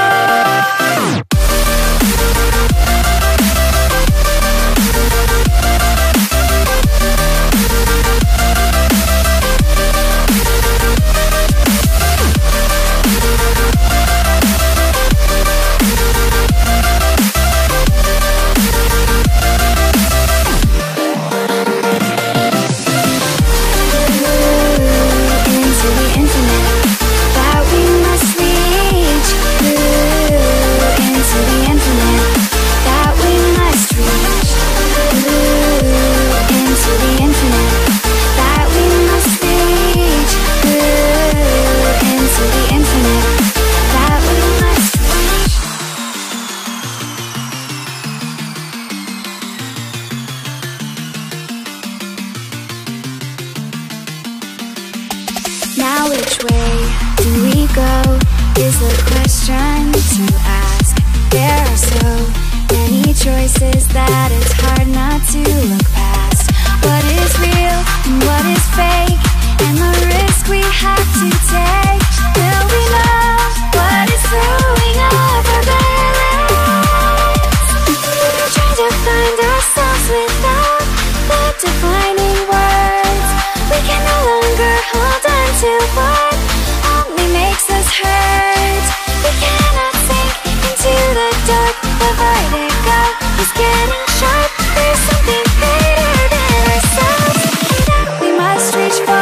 Now which way do we go is the question to ask. There are so many choices that it's hard not to look past. What is real and what is fake, and the risk we have to take. Will we know what is throwing off our balance? We're trying to find ourselves without the defining words. We can no longer hold on to what only makes us hurt. We cannot sink into the dark. The vertigo is getting sharp. There's something greater than ourselves, and that we must reach for.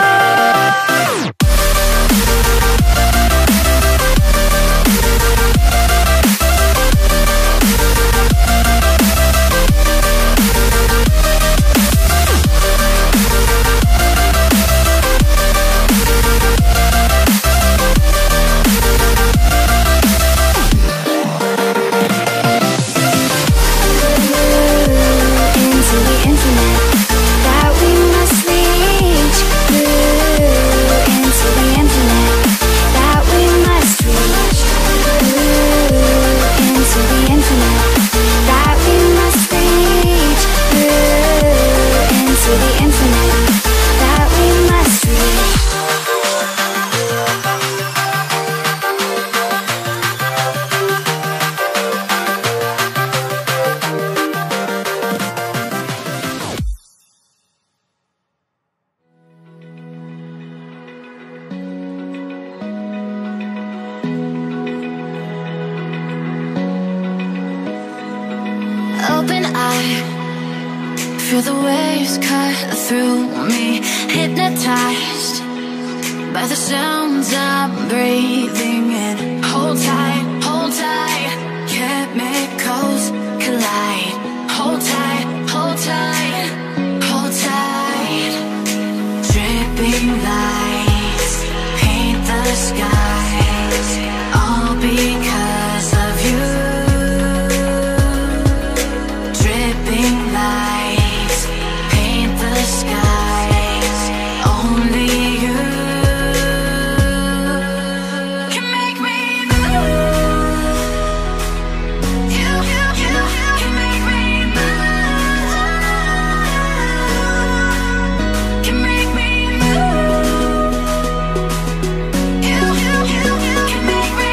Open eye, feel the waves cut through me. Hypnotized by the sounds I'm breathing in. Hold tight, hold tight, chemicals collide. Hold tight, hold tight, hold tight. Dripping lights paint the skies, all because of you. Dripping lights paint the skies, only you can make me move. You, you, you can make me move. Can make me move. You, you, you can make me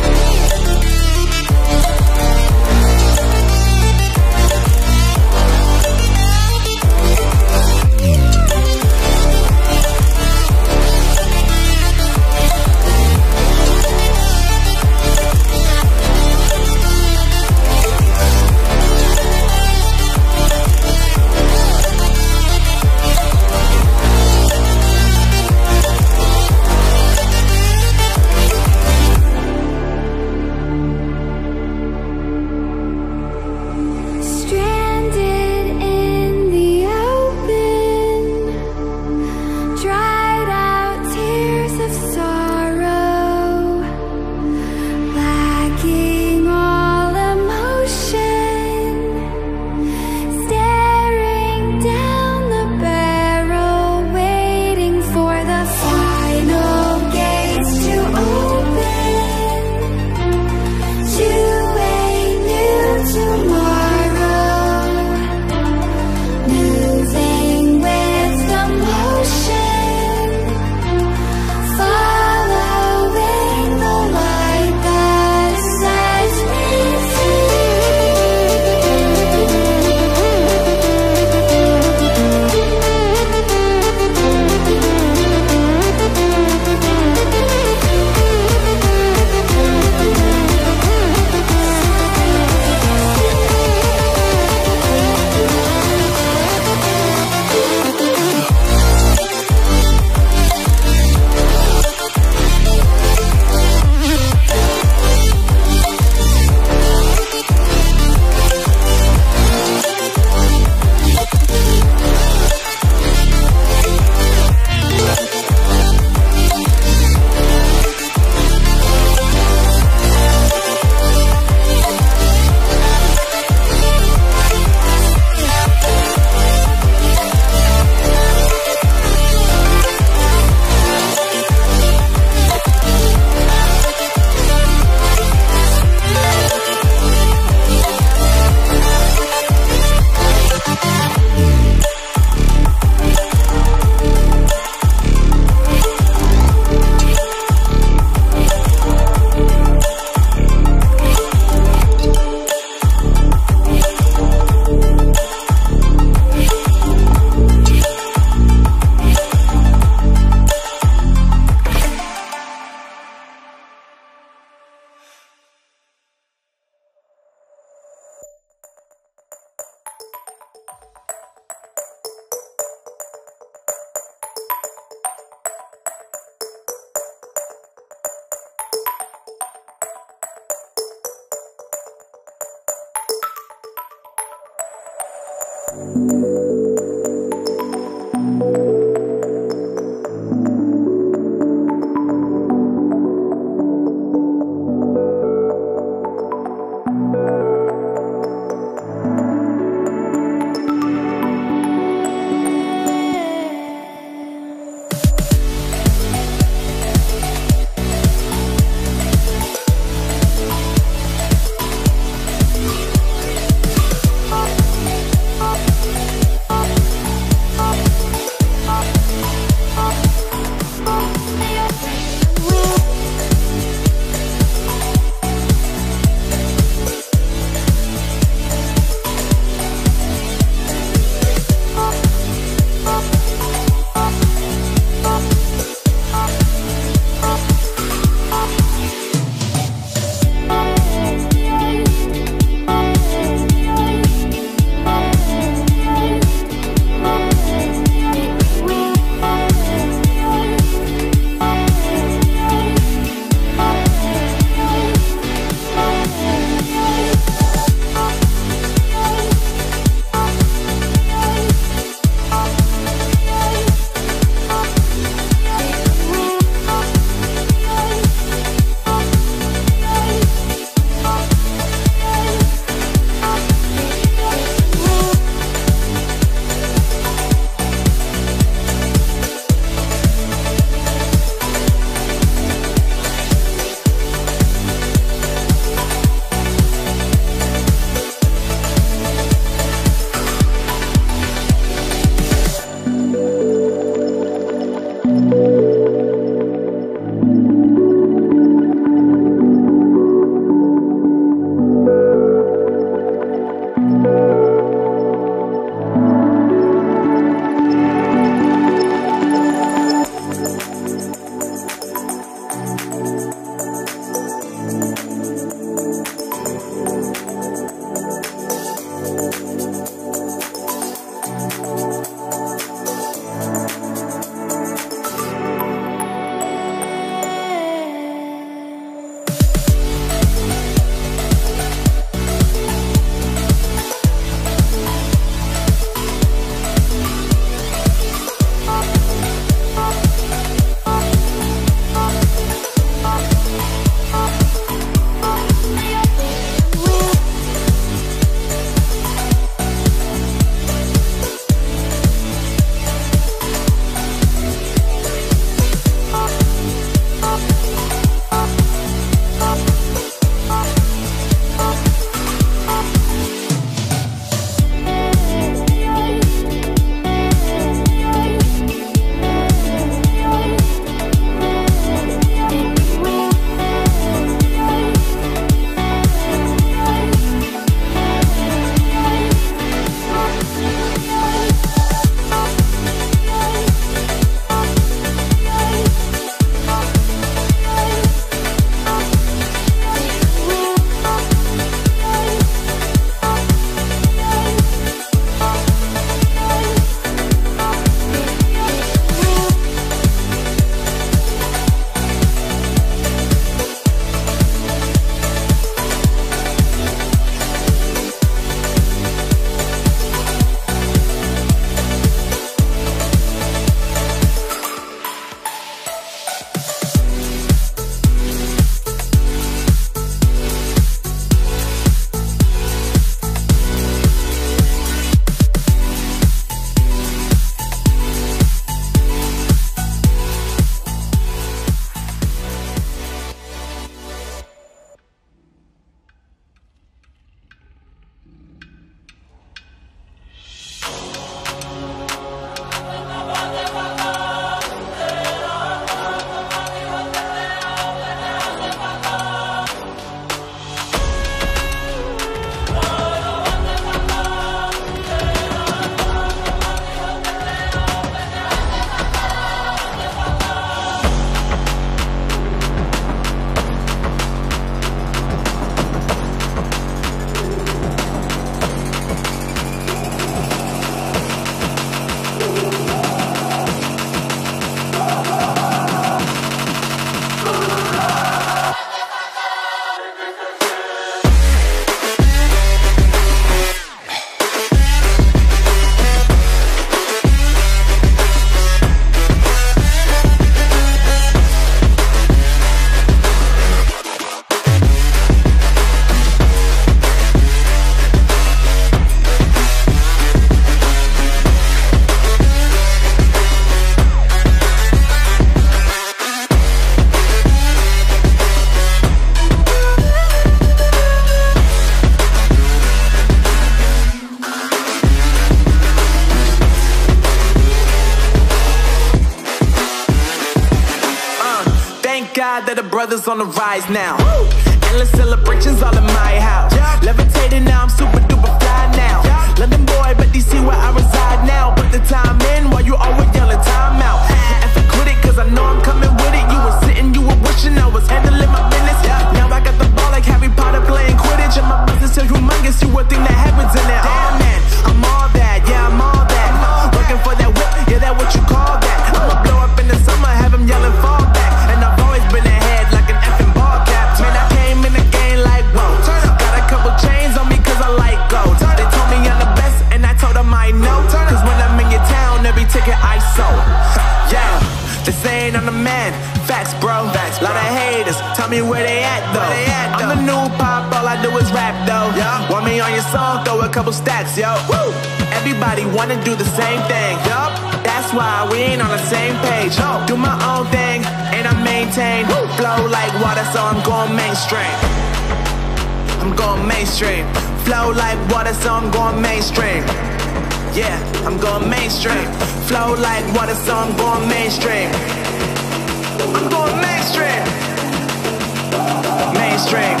brothers on the rise now. Woo! Endless celebrations all in my house. Yeah. Levitating now, I'm super duper fly now. Yeah. London boy, but D C where I reside now. Put the time in while you always yelling time out. And for quit it, cause I know I'm coming with it. You were sitting, you were wishing I was handling my business. Yeah. Now I got the ball like Harry Potter playing Quidditch. And my business is humongous, you would think that happens in there. Damn man, I'm all that, yeah I'm all that. Working for that whip, yeah that what you call that. I'ma blow up in the summer, have them yelling fall back. And I've always been ahead like an effing ball cap. Man, I came in the game like whoa. Got a couple chains on me cause I like gold. They told me I'm the best and I told them I know. Cause when I'm in your town, every ticket I sold. Yeah, they saying I'm the man. Facts bro, Facts, lot of haters, tell me where they at though. They at, I'm though. The new pop, all I do is rap though. Yeah. Want me on your song, throw a couple stacks, yo. Woo. Everybody wanna do the same thing, yup. That's why we ain't on the same page. No. Do my own thing, and I maintain. Woo. Flow like water, so I'm going mainstream. I'm going mainstream. Flow like water, so I'm going mainstream. Yeah, I'm going mainstream. Flow like water, so I'm going mainstream. I'm going mainstream. Mainstream.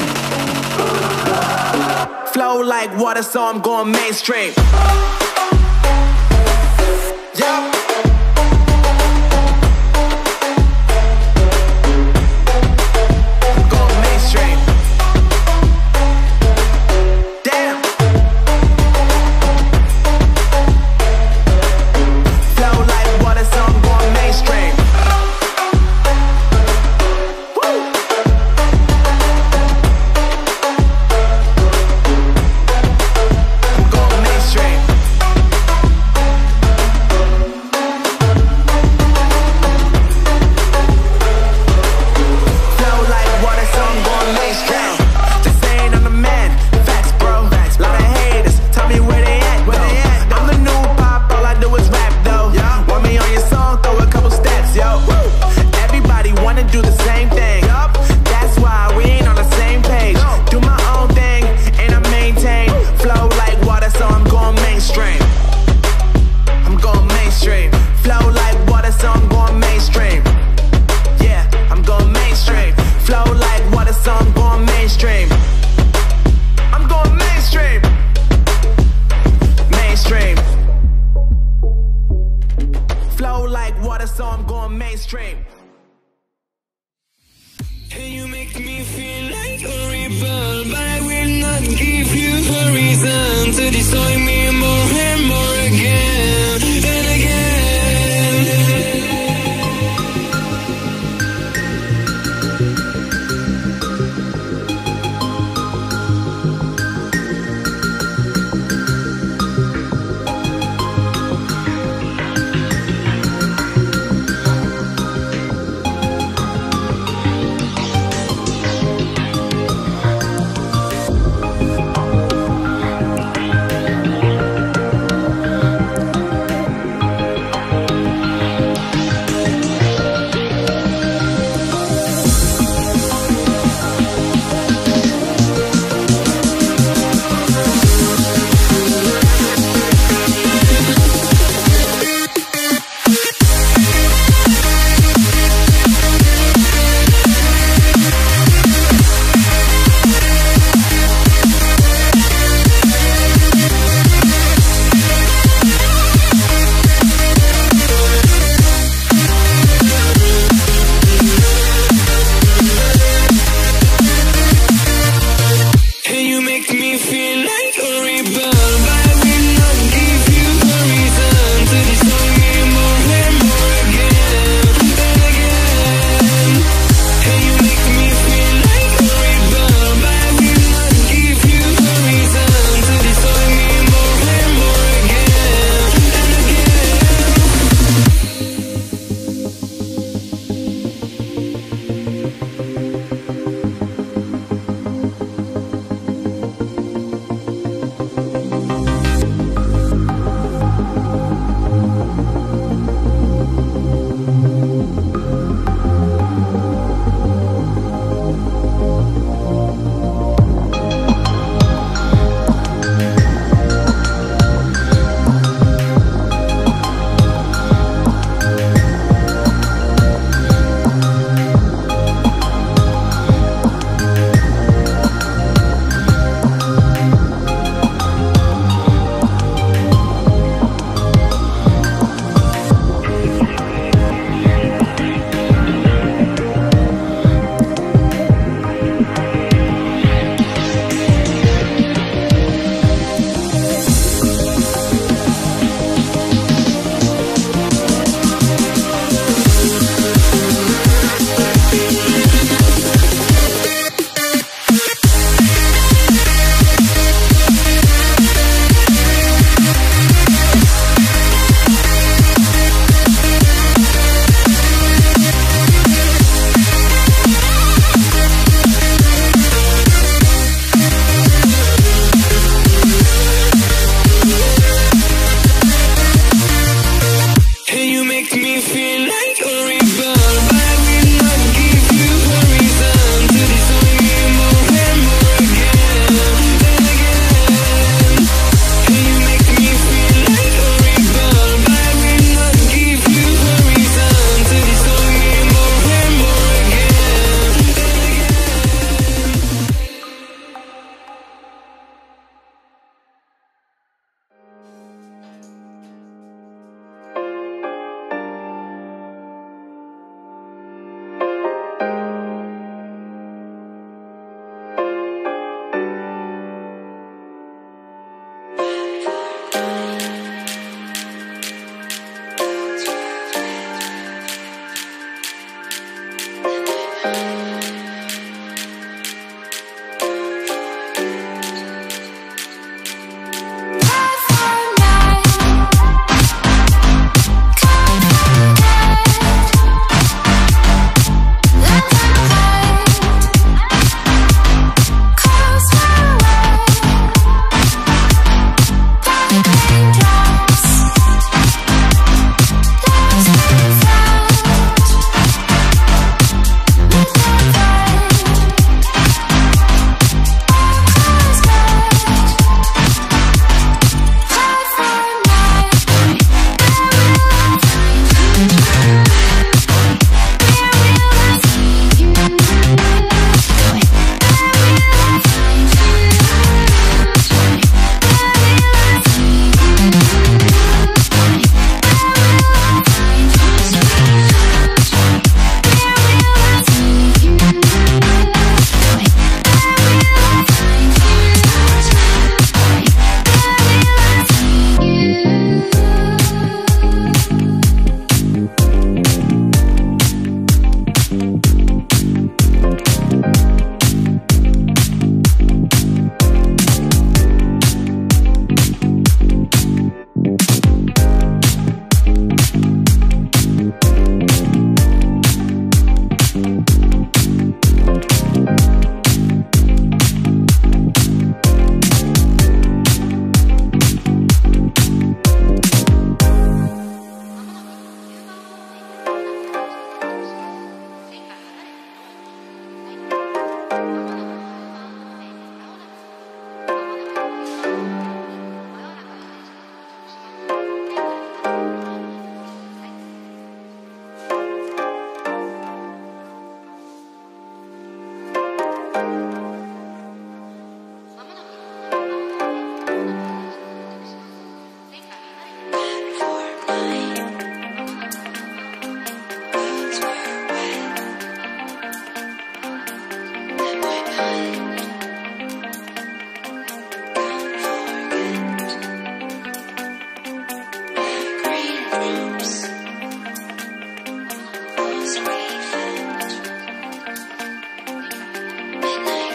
Flow like water, so I'm going mainstream. Yup. I'm going mainstream. Damn. Flow like water, so I'm going mainstream.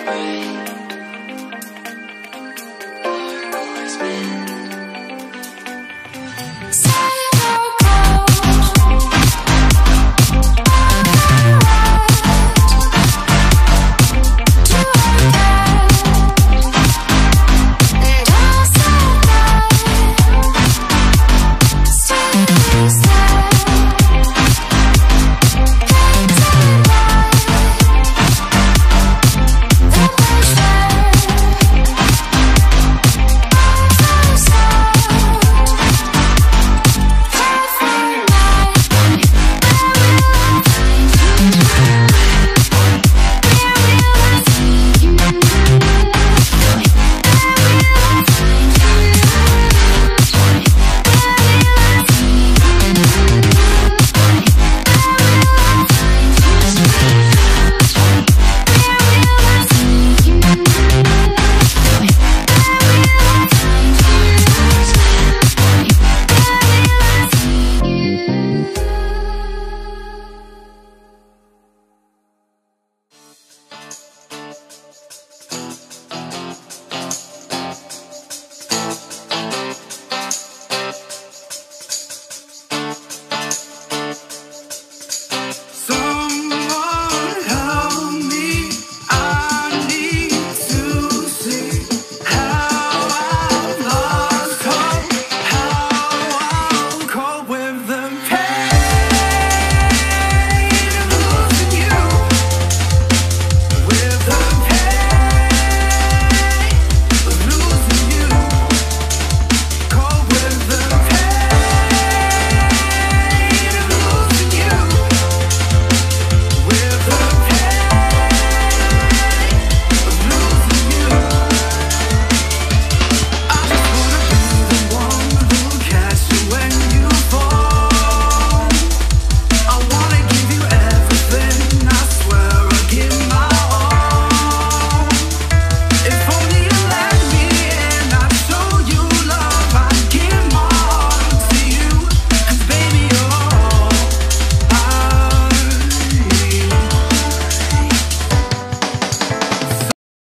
break.